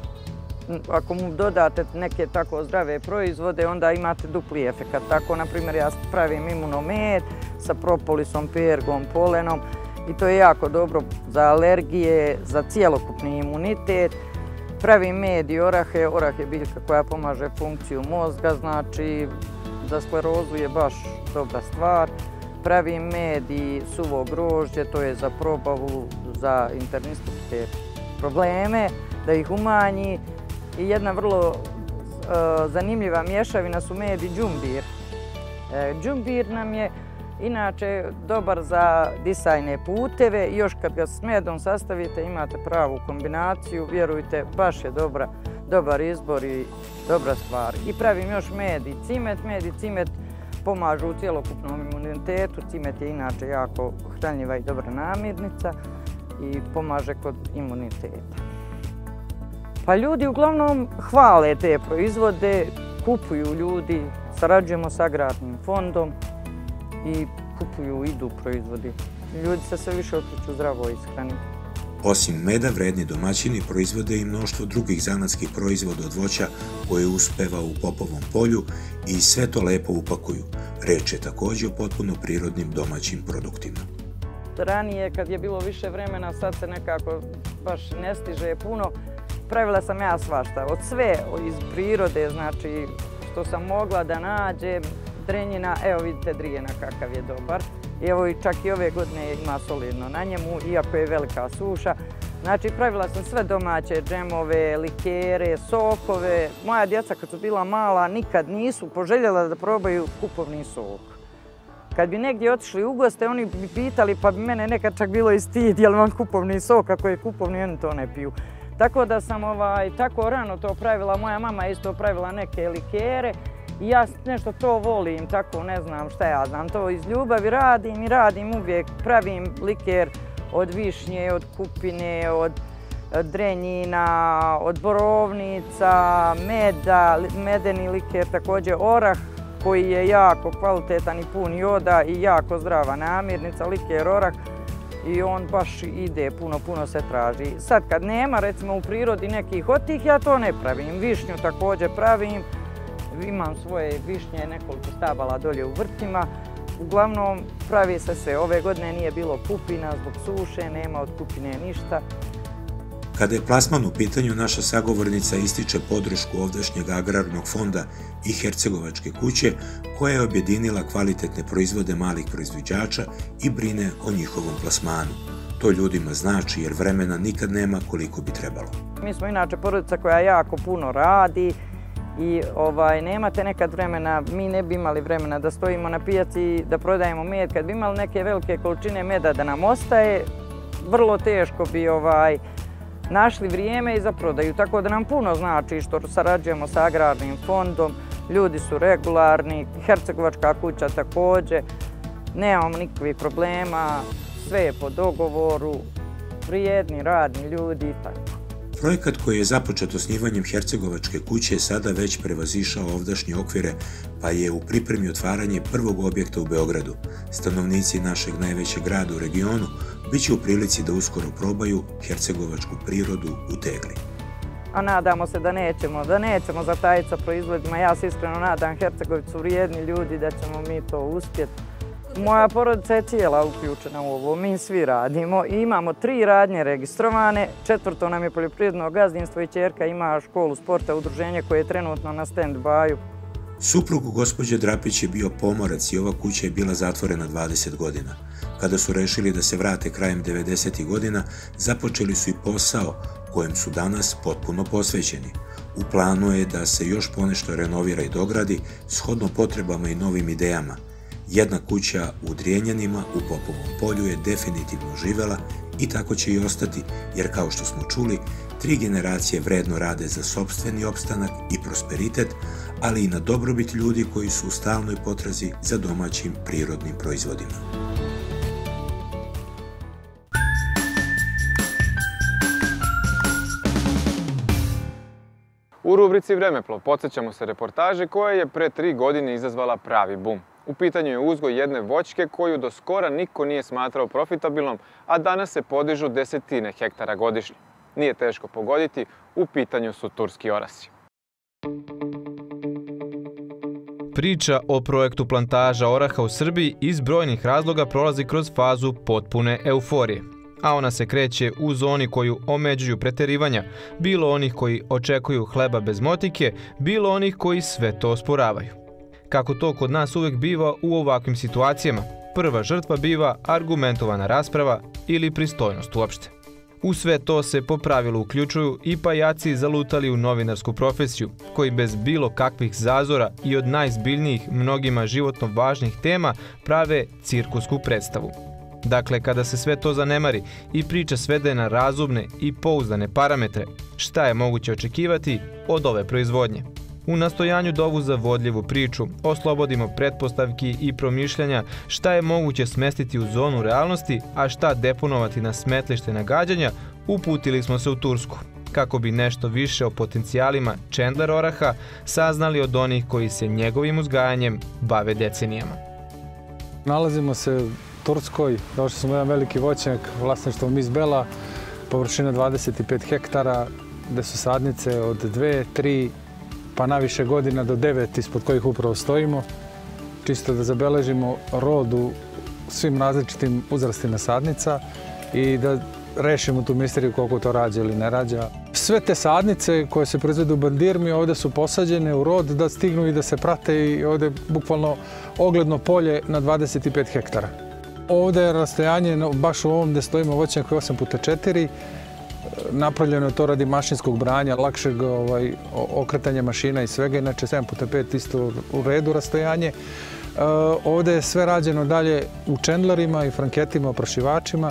Ako mu dodate neke tako zdrave proizvode, onda imate dupli efekat. Tako, na primjer, ja pravim imunomed sa propolisom, pergom, polenom i to je jako dobro za alergije, za cijelokupni imunitet. Pravi med i orahe, orah je biljka koja pomaže funkciju mozga, znači za sklerozu je baš dobra stvar. Pravi med i suvo grožđe, to je za probavu, za internističke probleme, da ih umanji. I jedna vrlo e, zanimljiva mješavina su med i džumbir. E, džumbir nam je inače dobar za disajne puteve i još kad ga s medom sastavite imate pravu kombinaciju, vjerujte, baš je dobra, dobar izbor i dobra stvar. I pravim još med i cimet, med i cimet pomažu u cjelokupnom imunitetu, cimet je inače jako hranljiva i dobra namirnica i pomaže kod imuniteta. Pa ljudi uglavnom hvale te proizvode, kupuju ljudi, sarađujemo s Agrarnim fondom i kupuju, idu proizvodi. Ljudi se sve više okreću zdravoj ishrani. Osim meda, vredni domaćini proizvode i mnoštvo drugih zanatskih proizvoda od voća koje uspeva u Popovom polju i sve to lepo upakuju. Reč je također o potpuno prirodnim domaćim produktima. Ranije kad je bilo više vremena, sad se nekako baš ne stiže puno. Pravila sam ja svašta, od sve iz prirode, znači što sam mogla da nađem, drenjina, evo vidite drijena kakav je dobar. Evo i čak i ove godine ima solidno na njemu, iako je velika suša. Znači pravila sam sve domaće, džemove, likere, sokove. Moja djeca kad su bila mala nikad nisu poželjela da probaju kupovni sok. Kad bi negdje otišli u goste, oni bi pitali, pa bi mene nekad čak bilo i stid, jel vam kupovni sok, ako je kupovni, oni to ne piju. Tako da sam ovaj, tako rano to pravila, moja mama je isto pravila neke likere i ja nešto to volim, tako ne znam šta ja znam, to iz ljubavi radim i radim uvijek, pravim liker od višnje, od kupine, od drenjina, od borovnica, meda, medeni liker, također orah koji je jako kvalitetan i pun joda i jako zdrava namirnica, liker orah. I on baš ide, puno, puno se traži. Sad kad nema, recimo u prirodi nekih od tih, ja to ne pravim. Višnju također pravim. Imam svoje višnje, nekoliko stabala dolje u vrtima. Uglavnom, pravi se sve. Ove godine nije bilo kupina zbog suše, nema od kupine ništa. Kada je plasman u pitanju, naša sagovornica ističe podršku ovdašnjeg Agrarnog fonda i Hercegovačke kuće, koja je objedinila kvalitetne proizvode malih proizvođača i brine o njihovom plasmanu. To ljudima znači jer vremena nikad nema koliko bi trebalo. Mi smo inače porodica koja jako puno radi i ovaj, nemate nekad vremena, mi ne bi imali vremena da stojimo na pijaci da prodajemo med. Kad bi imali neke velike količine meda da nam ostaje, vrlo teško bi ovaj, našli vrijeme i za prodaju, tako da nam puno znači što sarađujemo sa Agrarnim fondom, ljudi su regularni, Hercegovačka kuća također, nemamo nikakvih problema, sve je po dogovoru, vrijedni, radni ljudi i tako. Projekat koji je započet osnivanjem Hercegovačke kuće sada već prevazišao ovdašnje okvire, pa je u pripremi otvaranje prvog objekta u Beogradu. Stanovnici našeg najvećeg grada u regionu bit će u prilici da uskoro probaju hercegovačku prirodu u tegli. A nadamo se da nećemo, da nećemo zatajiti sa proizvodima. Ja se iskreno nadam, Hercegovici su vrijedni ljudi, da ćemo mi to uspjeti. Moja porodica je cijela uključena u ovo, mi svi radimo i imamo tri radnje registrovane, četvrto nam je poljoprivredno gazdinstvo i ćerka ima školu sporta, udruženje koje je trenutno na stand-byu. Suprugu gospođe Drapić je bio pomorac i ova kuća je bila zatvorena dvadeset godina. Kada su rešili da se vrate krajem devedesetih godina, započeli su i posao kojem su danas potpuno posvećeni. U planu je da se još ponešto renovira i dogradi, shodno potrebama i novim idejama. Jedna kuća u Drijenjanima u Popovom polju je definitivno živela i tako će i ostati, jer kao što smo čuli, tri generacije vredno rade za sopstveni opstanak i prosperitet, ali i na dobrobit ljudi koji su u stalnoj potrazi za domaćim prirodnim proizvodima. U rubrici Vremeplov podsjećamo se reportaže koja je pre tri godine izazvala pravi bum. U pitanju je uzgoj jedne voćke koju do skora niko nije smatrao profitabilnom, a danas se podižu desetine hektara godišnje. Nije teško pogoditi, u pitanju su turski orasi. Priča o projektu plantaža oraha u Srbiji iz brojnih razloga prolazi kroz fazu potpune euforije. A ona se kreće u zoni koju omeđuju preterivanja, bilo onih koji očekuju hleba bez motike, bilo onih koji sve to osporavaju. Kako to kod nas uvek biva u ovakvim situacijama, prva žrtva biva argumentovana rasprava ili pristojnost uopšte. U sve to se po pravilu uključuju i pajaci zalutali u novinarsku profesiju, koji bez bilo kakvih zazora i od najzbiljnijih, mnogima životno važnih tema prave cirkusku predstavu. Dakle, kada se sve to zanemari i priča svede na razumne i pouzdane parametre, šta je moguće očekivati od ove proizvodnje? U nastojanju da ovu zavodljivu priču oslobodimo pretpostavki i promišljanja šta je moguće smestiti u zonu realnosti, a šta deponovati na smetlište nagađanja, uputili smo se u Tursku, kako bi nešto više o potencijalima Chandler oraha saznali od onih koji se njegovim uzgajanjem bave decenijama. Nalazimo se u Turskoj, došli smo jedan veliki voćnjak, vlasništvo Miss Bela, površina dvadeset pet hektara, gde su sadnice od dve, tri, pa naviše godina do devet ispod kojih upravo stojimo, čisto da zabeležimo rod u svim različitim uzrastima sadnica i da rešimo tu misteriju koliko to rađa ili ne rađa. Sve te sadnice koje se proizvedu u Bandirmi ovde su posađene u rod da stignu i da se prate i ovde je bukvalno ogledno polje na dvadeset pet hektara. Ovde je rastojanje, baš u ovom gde stojimo voćnjak osam puta četiri, napravljeno je to radi mašinskog branja, lakšeg ovaj, okretanja mašina i svega, inače sedam puta pet isto u redu rastojanje. E, ovde je sve rađeno dalje u čendlerima i franketima, oprašivačima.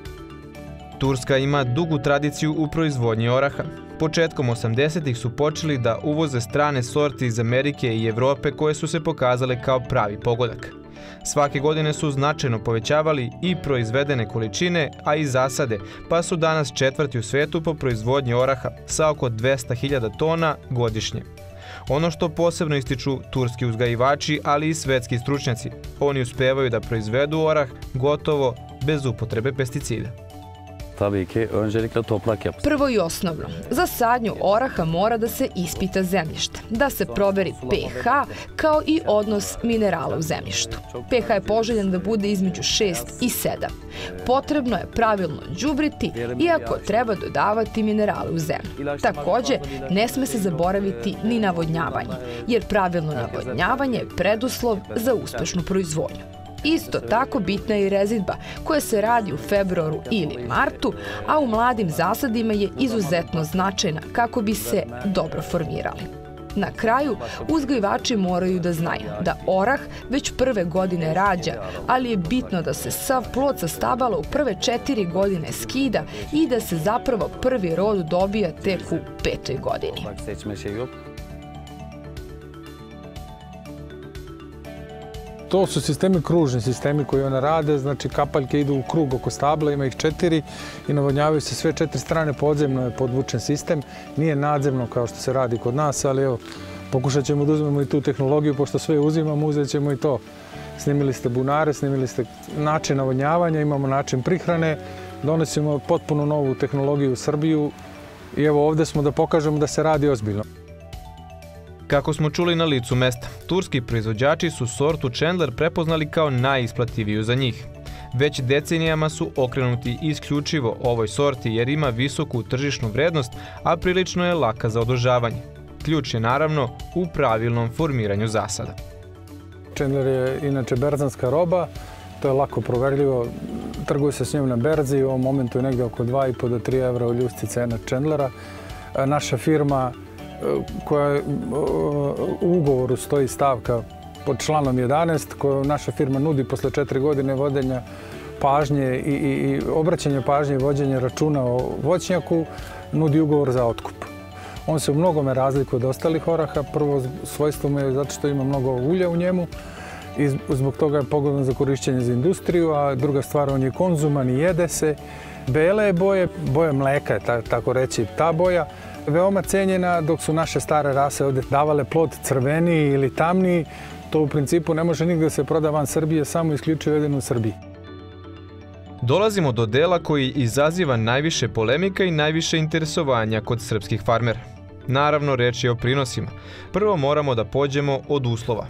Turska ima dugu tradiciju u proizvodnji oraha. Početkom osamdesetih su počeli da uvoze strane sorte iz Amerike i Evrope koje su se pokazale kao pravi pogodak. Svake godine su značajno povećavali i proizvedene količine, a i zasade, pa su danas četvrti u svetu po proizvodnji oraha sa oko dvesta hiljada tona godišnje. Ono što posebno ističu turski uzgajivači, ali i svetski stručnjaci, oni uspevaju da proizvedu orah gotovo bez upotrebe pesticida. Tabii ki öncelikle toprak yapısı. Prvo i osnovno, za sadnju oraha mora da se ispita zemljište, da se proveri pH kao i odnos minerala u zemljištu. pH je poželjan da bude između šest i sedam. Potrebno je pravilno đubriti, iako treba dodavati minerale u zemlju. Takođe, ne sme se zaboraviti ni navodnjavanje, jer pravilno navodnjavanje je preduslov za uspešnu proizvodnju. Isto tako bitna je i rezidba koja se radi u februaru ili martu, a u mladim zasadima je izuzetno značajna kako bi se dobro formirali. Na kraju, uzgajivači moraju da znaju da orah već prve godine rađa, ali je bitno da se sav plod sa stabala u prve četiri godine skida i da se zapravo prvi rod dobija tek u petoj godini. To su sistemi, kružni sistemi koji one rade, znači kapaljke idu u krug oko stabla, ima ih četiri i navodnjavaju se sve četiri strane, podzemno je podvučen sistem, nije nadzemno kao što se radi kod nas, ali evo, pokušat ćemo da uzmemo i tu tehnologiju, pošto sve uzimamo, uzet ćemo i to. Snimili ste bunare, snimili ste način navodnjavanja, imamo način prihrane, donosimo potpuno novu tehnologiju u Srbiju i evo ovde smo da pokažemo da se radi ozbiljno. Kako smo čuli na licu mesta, turski proizvođači su sortu Chandler prepoznali kao najisplativiju za njih. Već decenijama su okrenuti isključivo ovoj sorti jer ima visoku tržišnu vrednost, a prilično je laka za održavanje. Ključ je naravno u pravilnom formiranju zasada. Chandler je inače berzanska roba, to je lako proverljivo, trguje se s njom na berzi, u ovom momentu je negde oko dva i po do tri evra u ljusci cena Chandlera. Naša firma koja u ugovoru stoji stavka pod članom jedanaest, koju naša firma nudi posle četiri godine vodenja pažnje i, i, i obraćanja pažnje i vođenja računa o voćnjaku, nudi ugovor za otkup. On se u mnogome razlikuje od ostalih oraha. Prvo svojstvo mu je zato što ima mnogo ulja u njemu i zbog toga je pogodan za korišćenje za industriju, a druga stvar, on je konzuman i jede se. Bele je boje, boje mleka je tako reći ta boja, veoma cenjena, dok su naše stare rase ovde davale plod crveniji ili tamniji. To u principu ne može nigde da se proda van Srbije, samo isključivo jedino u Srbiji. Dolazimo do dela koji izaziva najviše polemika i najviše interesovanja kod srpskih farmera. Naravno, reč je o prinosima. Prvo moramo da pođemo od uslova.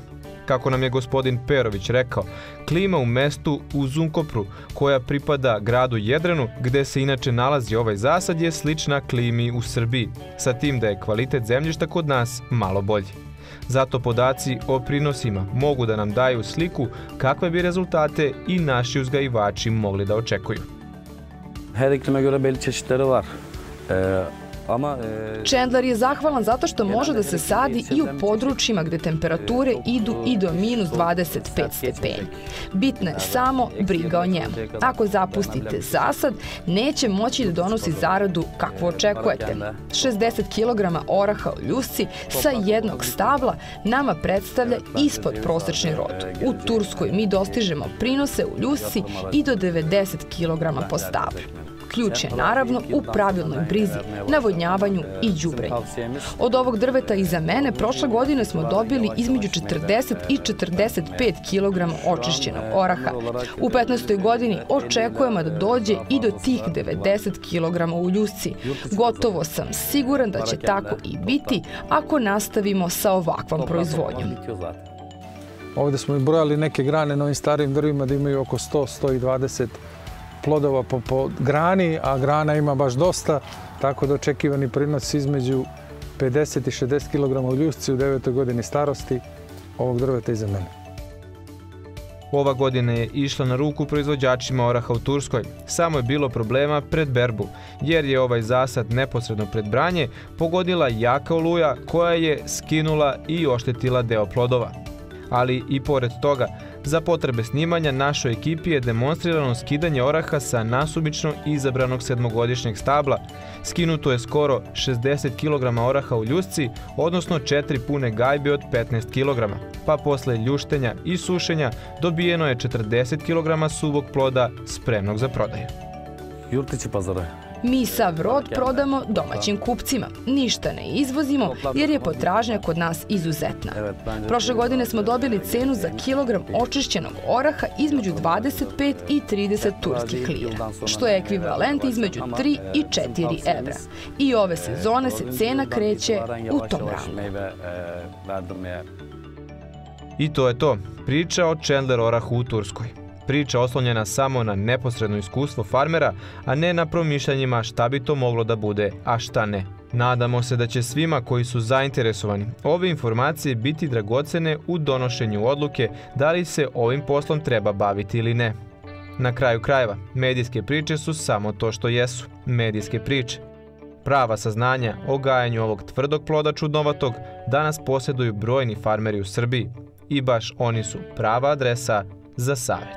Kako nam je gospodin Perović rekao, klima u mestu u Zunkopru, koja pripada gradu Jedranu, gde se inače nalazi ovaj zasad, je slična klimi u Srbiji, sa tim da je kvalitet zemljišta kod nas malo bolji. Zato podaci o prinosima mogu da nam daju sliku kakve bi rezultate i naši uzgajivači mogli da očekuju. Her iklime göre belli çeşitleri var. Ee, Chandler je zahvalan zato što može da se sadi i u područjima gde temperature idu i do minus dvadeset pet stepeni. Bitna je samo briga o njemu. Ako zapustite zasad, neće moći da donosi zaradu kakvu očekujete. šezdeset kilograma oraha u ljusci sa jednog stabla nama predstavlja ispod prosečni rod. U Turskoj mi dostižemo prinose u ljusci i do devedeset kilograma po stablu. Ključ je naravno u pravilnoj brizi, navodnjavanju i đubrenju. Od ovog drveta iza mene prošle godine smo dobili između četrdeset i četrdeset pet kilograma očišćenog oraha. U petnaestoj godini očekujemo da dođe i do tih devedeset kilograma u ljusci. Gotovo sam siguran da će tako i biti ako nastavimo sa ovakvom proizvodnjom. Ovdje smo i brojali neke grane na ovim starim drvima da imaju oko sto do sto dvadeset plodova po, po grani, a grana ima baš dosta, tako da očekivani prinos između pedeset i šezdeset kilograma u ljusci u devetoj godini starosti ovog drveta iza mene. Ova godina je išla na ruku proizvođačima oraha u Turskoj. Samo je bilo problema pred berbu, jer je ovaj zasad neposredno pred branje pogodila jaka oluja koja je skinula i oštetila deo plodova. Ali i pored toga, za potrebe snimanja našoj ekipi je demonstrirano skidanje oraha sa nasumično izabranog sedmogodišnjeg stabla. Skinuto je skoro šezdeset kilograma oraha u ljusci, odnosno četiri pune gajbe od petnaest kilograma, pa posle ljuštenja i sušenja dobijeno je četrdeset kilograma suvog ploda spremnog za prodaju. Yurt pazara. Mi sav rod prodamo domaćim kupcima. Ništa ne izvozimo jer je potražnja kod nas izuzetna. Prošle godine smo dobili cenu za kilogram očišćenog oraha između dvadeset pet i trideset turskih lira, što je ekvivalent između tri i četiri evra. I ove sezone se cena kreće u tom rangu. I to je to. Priča o Chandler orahu u Turskoj. Priča oslonjena samo na neposredno iskustvo farmera, a ne na promišljanjima šta bi to moglo da bude, a šta ne. Nadamo se da će svima koji su zainteresovani ove informacije biti dragocene u donošenju odluke da li se ovim poslom treba baviti ili ne. Na kraju krajeva, medijske priče su samo to što jesu, medijske priče. Prava saznanja o gajanju ovog tvrdog ploda čudnovatog danas posjeduju brojni farmeri u Srbiji i baš oni su prava adresa za savjet.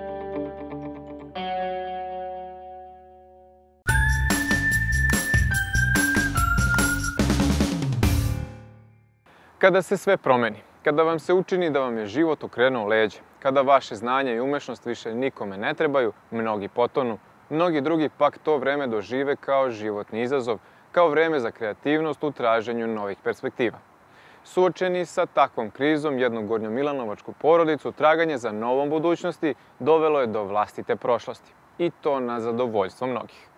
Kada se sve promeni, kada vam se učini da vam je život okrenuo leđe, kada vaše znanje i umešnost više nikome ne trebaju, mnogi potonu, mnogi drugi pak to vreme dožive kao životni izazov, kao vreme za kreativnost u traženju novih perspektiva. Suočeni sa takvom krizom, jednu gornjomilanovačku porodicu, traganje za novom budućnosti dovelo je do vlastite prošlosti. I to na zadovoljstvo mnogih.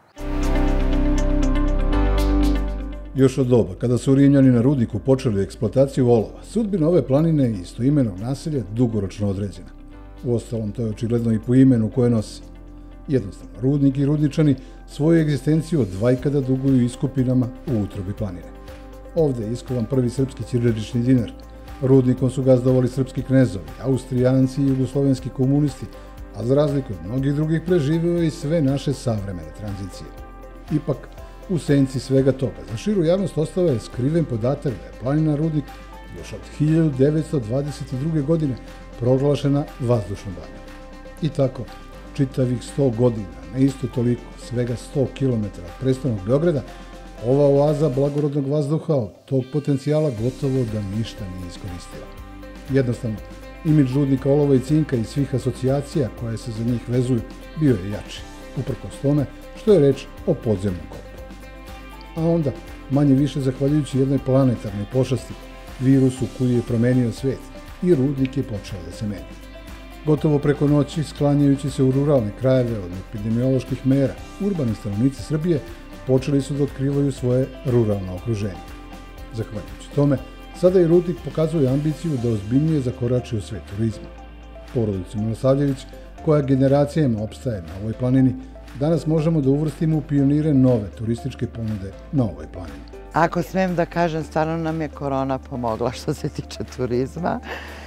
Još od doba, kada su Rimljani na rudniku počeli eksploataciju olova, sudbina ove planine i istoimenog naselja dugoročno određena. Uostalom, to je očigledno i po imenu koje nosi. Jednostavno, rudnik i rudničani svoju egzistenciju od vajkada duguju iskopinama u utrobi planine. Ovde je iskovan prvi srpski ćirilični dinar. Rudnikom su gazdovali srpski knezovi, Austrijanci i jugoslovenski komunisti, a za razliku od mnogih drugih preživeo i sve naše savremene tranzicije. Ipak, u senci svega toga, za širu javnost ostao je skriven podatak da je planina Rudnik još od hiljadu devetsto dvadeset druge. godine proglašena vazdušnom banom. I tako, čitavih sto godina, na isto toliko, svega sto kilometara od prestolnog Beograda, ova oaza blagorodnog vazduha od tog potencijala gotovo da ništa nije iskoristila. Jednostavno, imidž rudnika olova i cinka i svih asocijacija koje se za njih vezuju bio je jači, uprkos tome što je reč o podzemnom kopu. A onda, manje više zahvaljujući jednoj planetarnoj pošasti, virusu koji je promenio svet, i rudnik je počeo da se menja. Gotovo preko noći, sklanjajući se u ruralne krajeve od epidemioloških mera, urbani stanovnici Srbije počeli su da otkrivaju svoje ruralno okruženje. Zahvaljujući tome, Sada i Rudnik pokazuje ambiciju da ozbiljnije zakorači u svet turizma. Porodicu Milosavljević, koja generacijama opstaje na ovoj planini, danas možemo da uvrstimo u pionire nove turističke ponude na ovoj planini. Ako smem da kažem, stvarno nam je korona pomogla što se tiče turizma.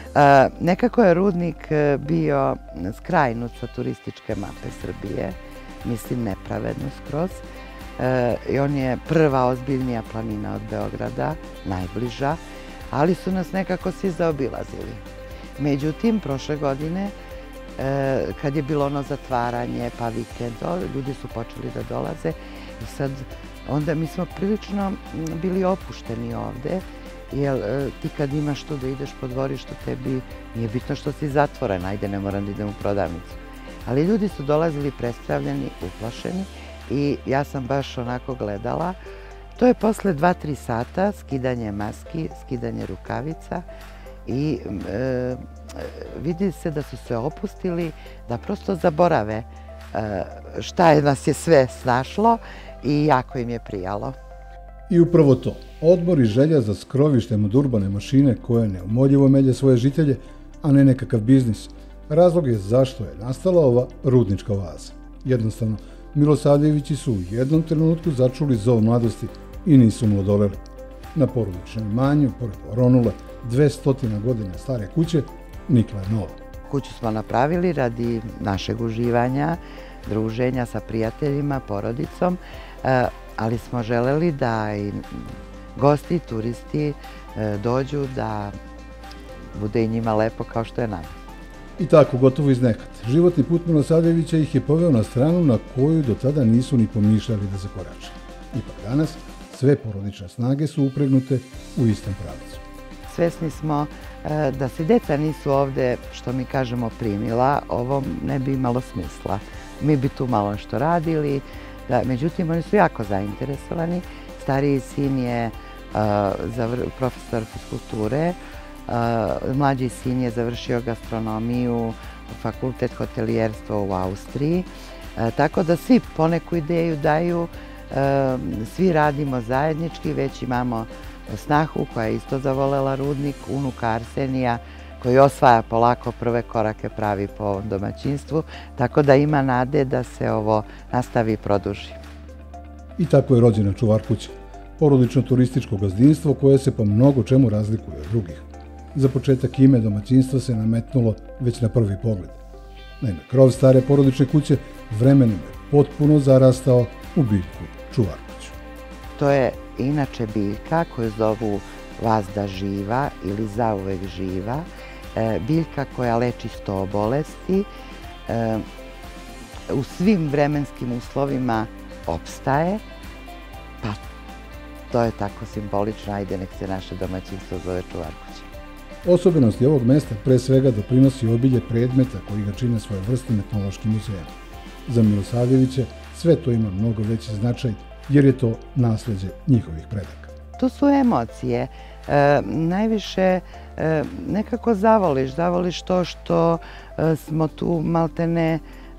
Nekako je Rudnik bio skrajnuca turističke mape Srbije, mislim nepravedno skroz. I on je prva ozbiljnija planina od Beograda, najbliža, ali su nas nekako svi zaobilazili. Međutim, prošle godine, kad je bilo ono zatvaranje pa vikend, ljudi su počeli da dolaze i sad onda mi smo prilično bili opušteni ovde, jer ti kad imaš tu da ideš po dvorištu, tebi nije bitno što si zatvoren, ajde ne moram da idem u prodavnicu. Ali ljudi su dolazili prestravljeni, uplašeni i ja sam baš onako gledala. To je posle dva tri sata skidanje maski, skidanje rukavica i e, vidi se da su se opustili, da prosto zaborave e, šta je nas je sve snašlo i jako im je prijalo. I upravo to, odmor i želja za skrovištem od urbane mašine koja neumoljivo melje svoje žitelje, a ne nekakav biznis. Razlog je zašto je nastala ova rudnička oaza. Jednostavno, Milosavljevići su u jednom trenutku začuli zov mladosti i nisu mu odoleli. Na porodičnom imanju, pored oronule, dvestotine godina stare kuće, nikla je nova. Kuću smo napravili radi našeg uživanja, druženja sa prijateljima, porodicom, ali smo želeli da i gosti, turisti dođu, da bude i njima lepo kao što je nama. I tako, gotovo iz nekad. Životni put Milosavljevića ih je poveo na stranu na koju do tada nisu ni pomišljali da zakorače. Ipak danas sve porodične snage su upregnute u istom pravcu. Svesni smo da se deca nisu ovde, što mi kažemo, primila, ovo ne bi imalo smisla. Mi bi tu malo što radili, međutim oni su jako zainteresovani. Stariji sin je profesor fiskulture, mlađi sin je završio gastronomiju, fakultet hotelijerstva u Austriji, tako da svi poneku ideju daju, svi radimo zajednički, već imamo snahu koja je isto zavolela Rudnik, unuka Arsenija koji osvaja polako prve korake, pravi po ovom domaćinstvu, tako da ima nade da se ovo nastavi i produži. I tako je rođena Čuvar kuća, porodično turističko gazdinstvo koje se po mnogo čemu razlikuje od drugih. Za početak ime domaćinstva se nametnulo već na prvi pogled. Naime, krov stare porodične kuće vremenom je potpuno zarastao u biljku čuvarkuću. To je inače biljka koju zovu vazda živa ili zauvek živa, biljka koja leči sto bolesti, u svim vremenskim uslovima opstaje, pa to je tako simbolično, ajde nek se naše domaćinstvo zove čuvarkuća. Osobenosti ovog mesta pre svega doprinosi obilje predmeta koji ga čine svojevrsnim etnološkim muzejom. Za Milosavljeviće sve to ima mnogo veći značaj jer je to nasleđe njihovih predaka. To su emocije. Najviše nekako zavoliš, zavoliš to što smo tu maltene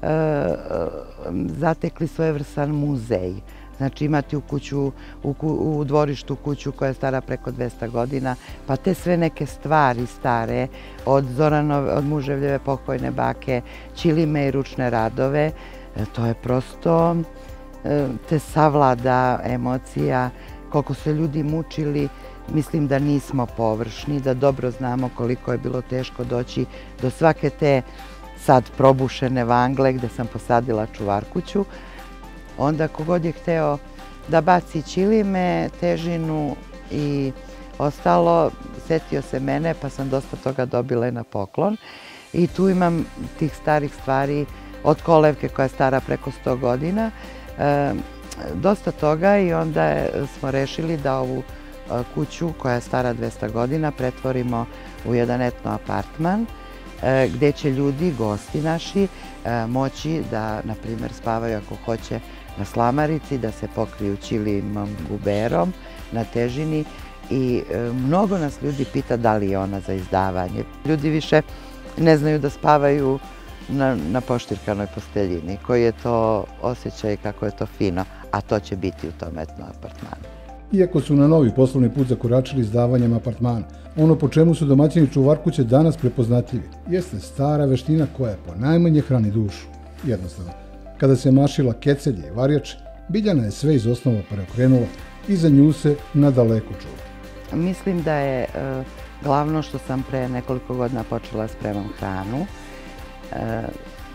zatekli svojevrstan muzej. Znači imati u kuću, u dvorištu kuću koja je stara preko dvesta godina, pa te sve neke stvari stare, od Zoranove, od muževljeve pokojne bake, ćilime i ručne radove, to je prosto te savlada emocija, koliko se ljudi mučili, mislim da nismo površni, da dobro znamo koliko je bilo teško doći do svake te sad probušene vangle gde sam posadila čuvarkuću. Onda kogod je hteo da baci ćilime, težinu i ostalo, setio se mene pa sam dosta toga dobila i na poklon. I tu imam tih starih stvari od kolevke koja je stara preko sto godina. Dosta toga i onda smo rešili da ovu kuću koja je stara dvesta godina pretvorimo u jedan etno apartman gde će ljudi, gosti naši, moći da, na primjer, spavaju ako hoće na slamarici, da se pokriju ćilimom guberom na težini i mnogo nas ljudi pita da li je ona za izdavanje. Ljudi više ne znaju da spavaju na, na poštirkanoj posteljini, koji je to osjećaj kako je to fino, a to će biti u tom etno apartmanu. Iako su na novi poslovni put zakoračili izdavanjem apartmana, ono po čemu su domaćini Čuvarkuće danas prepoznatljivi jeste stara veština koja po najmanje hrani dušu. Jednostavno, kada se mašila kecelje i varjače, Biljana je sve iz osnova preokrenula i za nju se nadaleko čuva. Mislim da je e, glavno što sam pre nekoliko godina počela spremam hranu. E,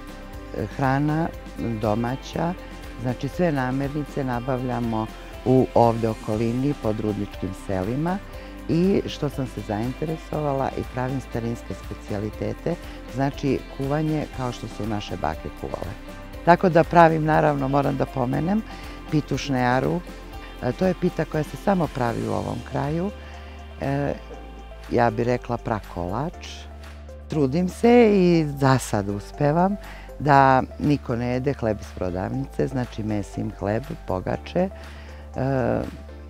hrana domaća, znači sve namirnice nabavljamo u ovde okolini pod rudničkim selima i što sam se zainteresovala i pravim starinske specijalitete, znači kuvanje kao što su naše bake kuvale. Tako da pravim, naravno, moram da pomenem, pitu šnejaru. To je pita koja se samo pravi u ovom kraju. E, ja bih rekla prakolač. Trudim se i za sad uspevam da niko ne jede hleb iz prodavnice, znači mesim hleb, pogače. E,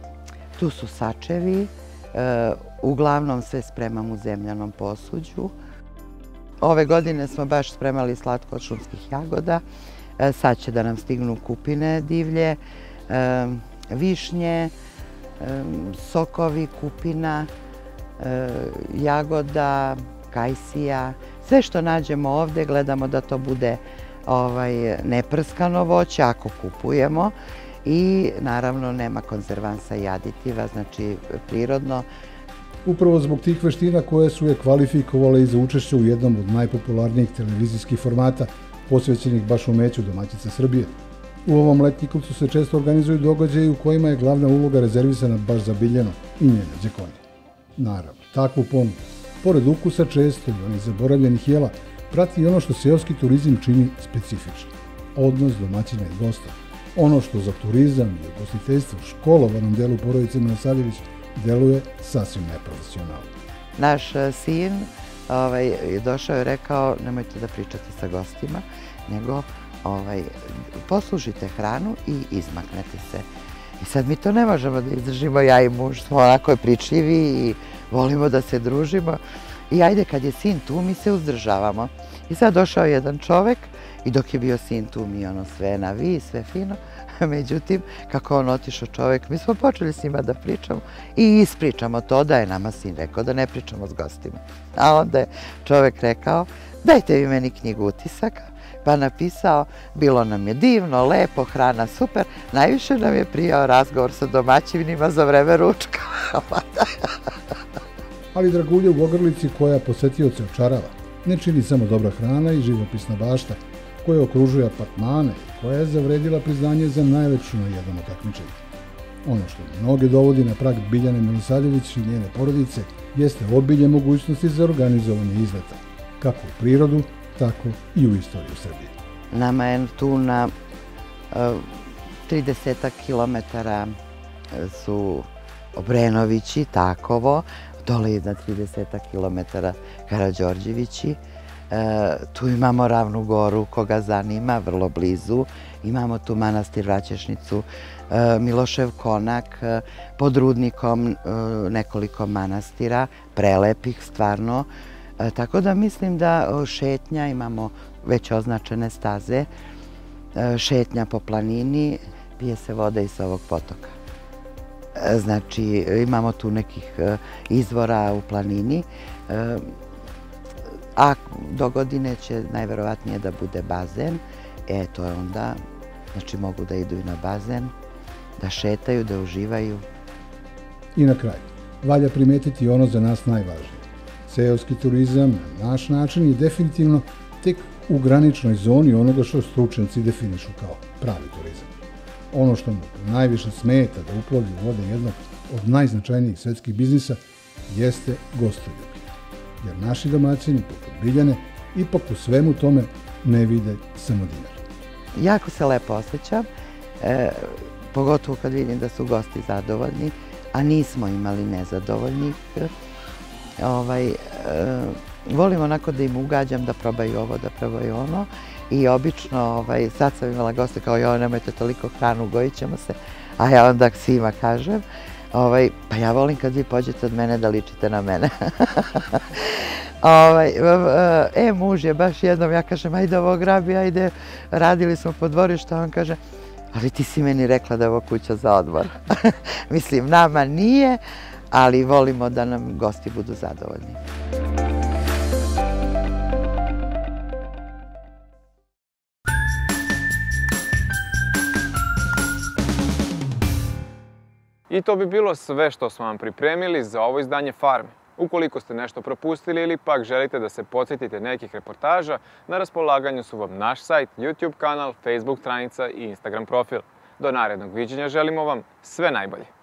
tu su sačevi, e, uglavnom sve spremam u zemljanom posuđu. Ove godine smo baš spremali slatko od šumskih jagoda, e, sad će da nam stignu kupine divlje, e, višnje, e, sokovi kupina, e, jagoda, kajsija. Sve što nađemo ovde gledamo da to bude ovaj, neprskano voće ako kupujemo. I naravno nema konzervansa i aditiva, znači prirodno. Upravo zbog tih veština koje su je kvalifikovale i za učešće u jednom od najpopularnijih televizijskih formata posvećenih baš umeću domaćice Srbije. U ovom letnjikovcu se često organizuju događaji u kojima je glavna uloga rezervisana baš za Biljanu i njene đekonje. Naravno, takvu ponudu, pored ukusa često i onih zaboravljenih jela, prati i ono što seoski turizam čini specifično. Odnos domaćina i gosta. Ono što za turizam i ugostiteljstvo školovanom delu porodice Milosavljević deluje sasvim neprofesionalno. Naš sin ovaj, je došao i rekao nemojte da pričate sa gostima, nego ovaj, poslužite hranu i izmaknete se. I sad mi to ne možemo da izdržimo, ja i muž smo onako pričljivi i volimo da se družimo. I ajde kad je sin tu mi se uzdržavamo. I sad došao jedan čovek i dok je bio sin tu mi ono sve na vi, sve fino. Međutim, kako on otišao čovek, mi smo počeli s njima da pričamo i ispričamo to da je nama sin rekao da ne pričamo s gostima. A onda je čovek rekao, dajte vi meni knjigu utisaka, pa napisao, bilo nam je divno, lepo, hrana super, najviše nam je prijao razgovor sa domaćinima za vreme ručka. Ali dragulja u ogrlici koja posetioce očarava ne čini samo dobra hrana i živopisna bašta koja okružuje apartmane i koja je zavredila priznanje za najlepšu na jednom takmičenju. Ono što mnoge dovodi na prag Biljane Milosavljević i njene porodice jeste obilje mogućnosti za organizovanje izleta, kako u prirodu, tako i u istoriju Srbije. Nama je tu na tridesetak kilometara su Obrenovići, Takovo, dole je na tridesetak kilometara Karađorđevići. Tu imamo Ravnu goru, koga zanima, vrlo blizu. Imamo tu manastir Vraćešnicu, Milošev konak, pod Rudnikom nekoliko manastira, prelepih stvarno. Tako da mislim da šetnja, imamo već označene staze, šetnja po planini, pije se voda iz ovog potoka. Znači, imamo tu nekih izvora u planini, a do godine će najverovatnije da bude bazen. E, to je onda, znači mogu da idu i na bazen, da šetaju, da uživaju. I na kraju, valja primetiti ono za nas najvažnije. Seoski turizam na naš način je definitivno tek u graničnoj zoni onoga što stručnjaci definišu kao pravi turizam. Ono što mu najviše smeta da uplovlji u vode jednog od najznačajnijih svetskih biznisa jeste gostoljublje. Jer naši domaćini, poput Biljane, ipak u svemu tome ne vide samo dinar. Jako se lepo osjećam, e, pogotovo kad vidim da su gosti zadovoljni, a nismo imali nezadovoljnih. Ovaj, e, volim onako da im ugađam da probaju ovo, da probaju ono. I obično, ovaj, sad sam imala goste kao joj, nemojte toliko hranu, gojit ćemo se. A ja onda svima kažem, ovaj, pa ja volim kad vi pođete od mene da ličite na mene. ovaj, e, muž je baš jednom, ja kažem, ajde ovo grabi, ajde, radili smo po dvorištu, a on kaže, ali ti si meni rekla da je ovo kuća za odmor. Mislim, nama nije, ali volimo da nam gosti budu zadovoljni. I to bi bilo sve što smo vam pripremili za ovo izdanje Farme. Ukoliko ste nešto propustili ili pak želite da se podsjetite nekih reportaža, na raspolaganju su vam naš sajt, YouTube kanal, Facebook stranica i Instagram profil. Do narednog viđenja želimo vam sve najbolje.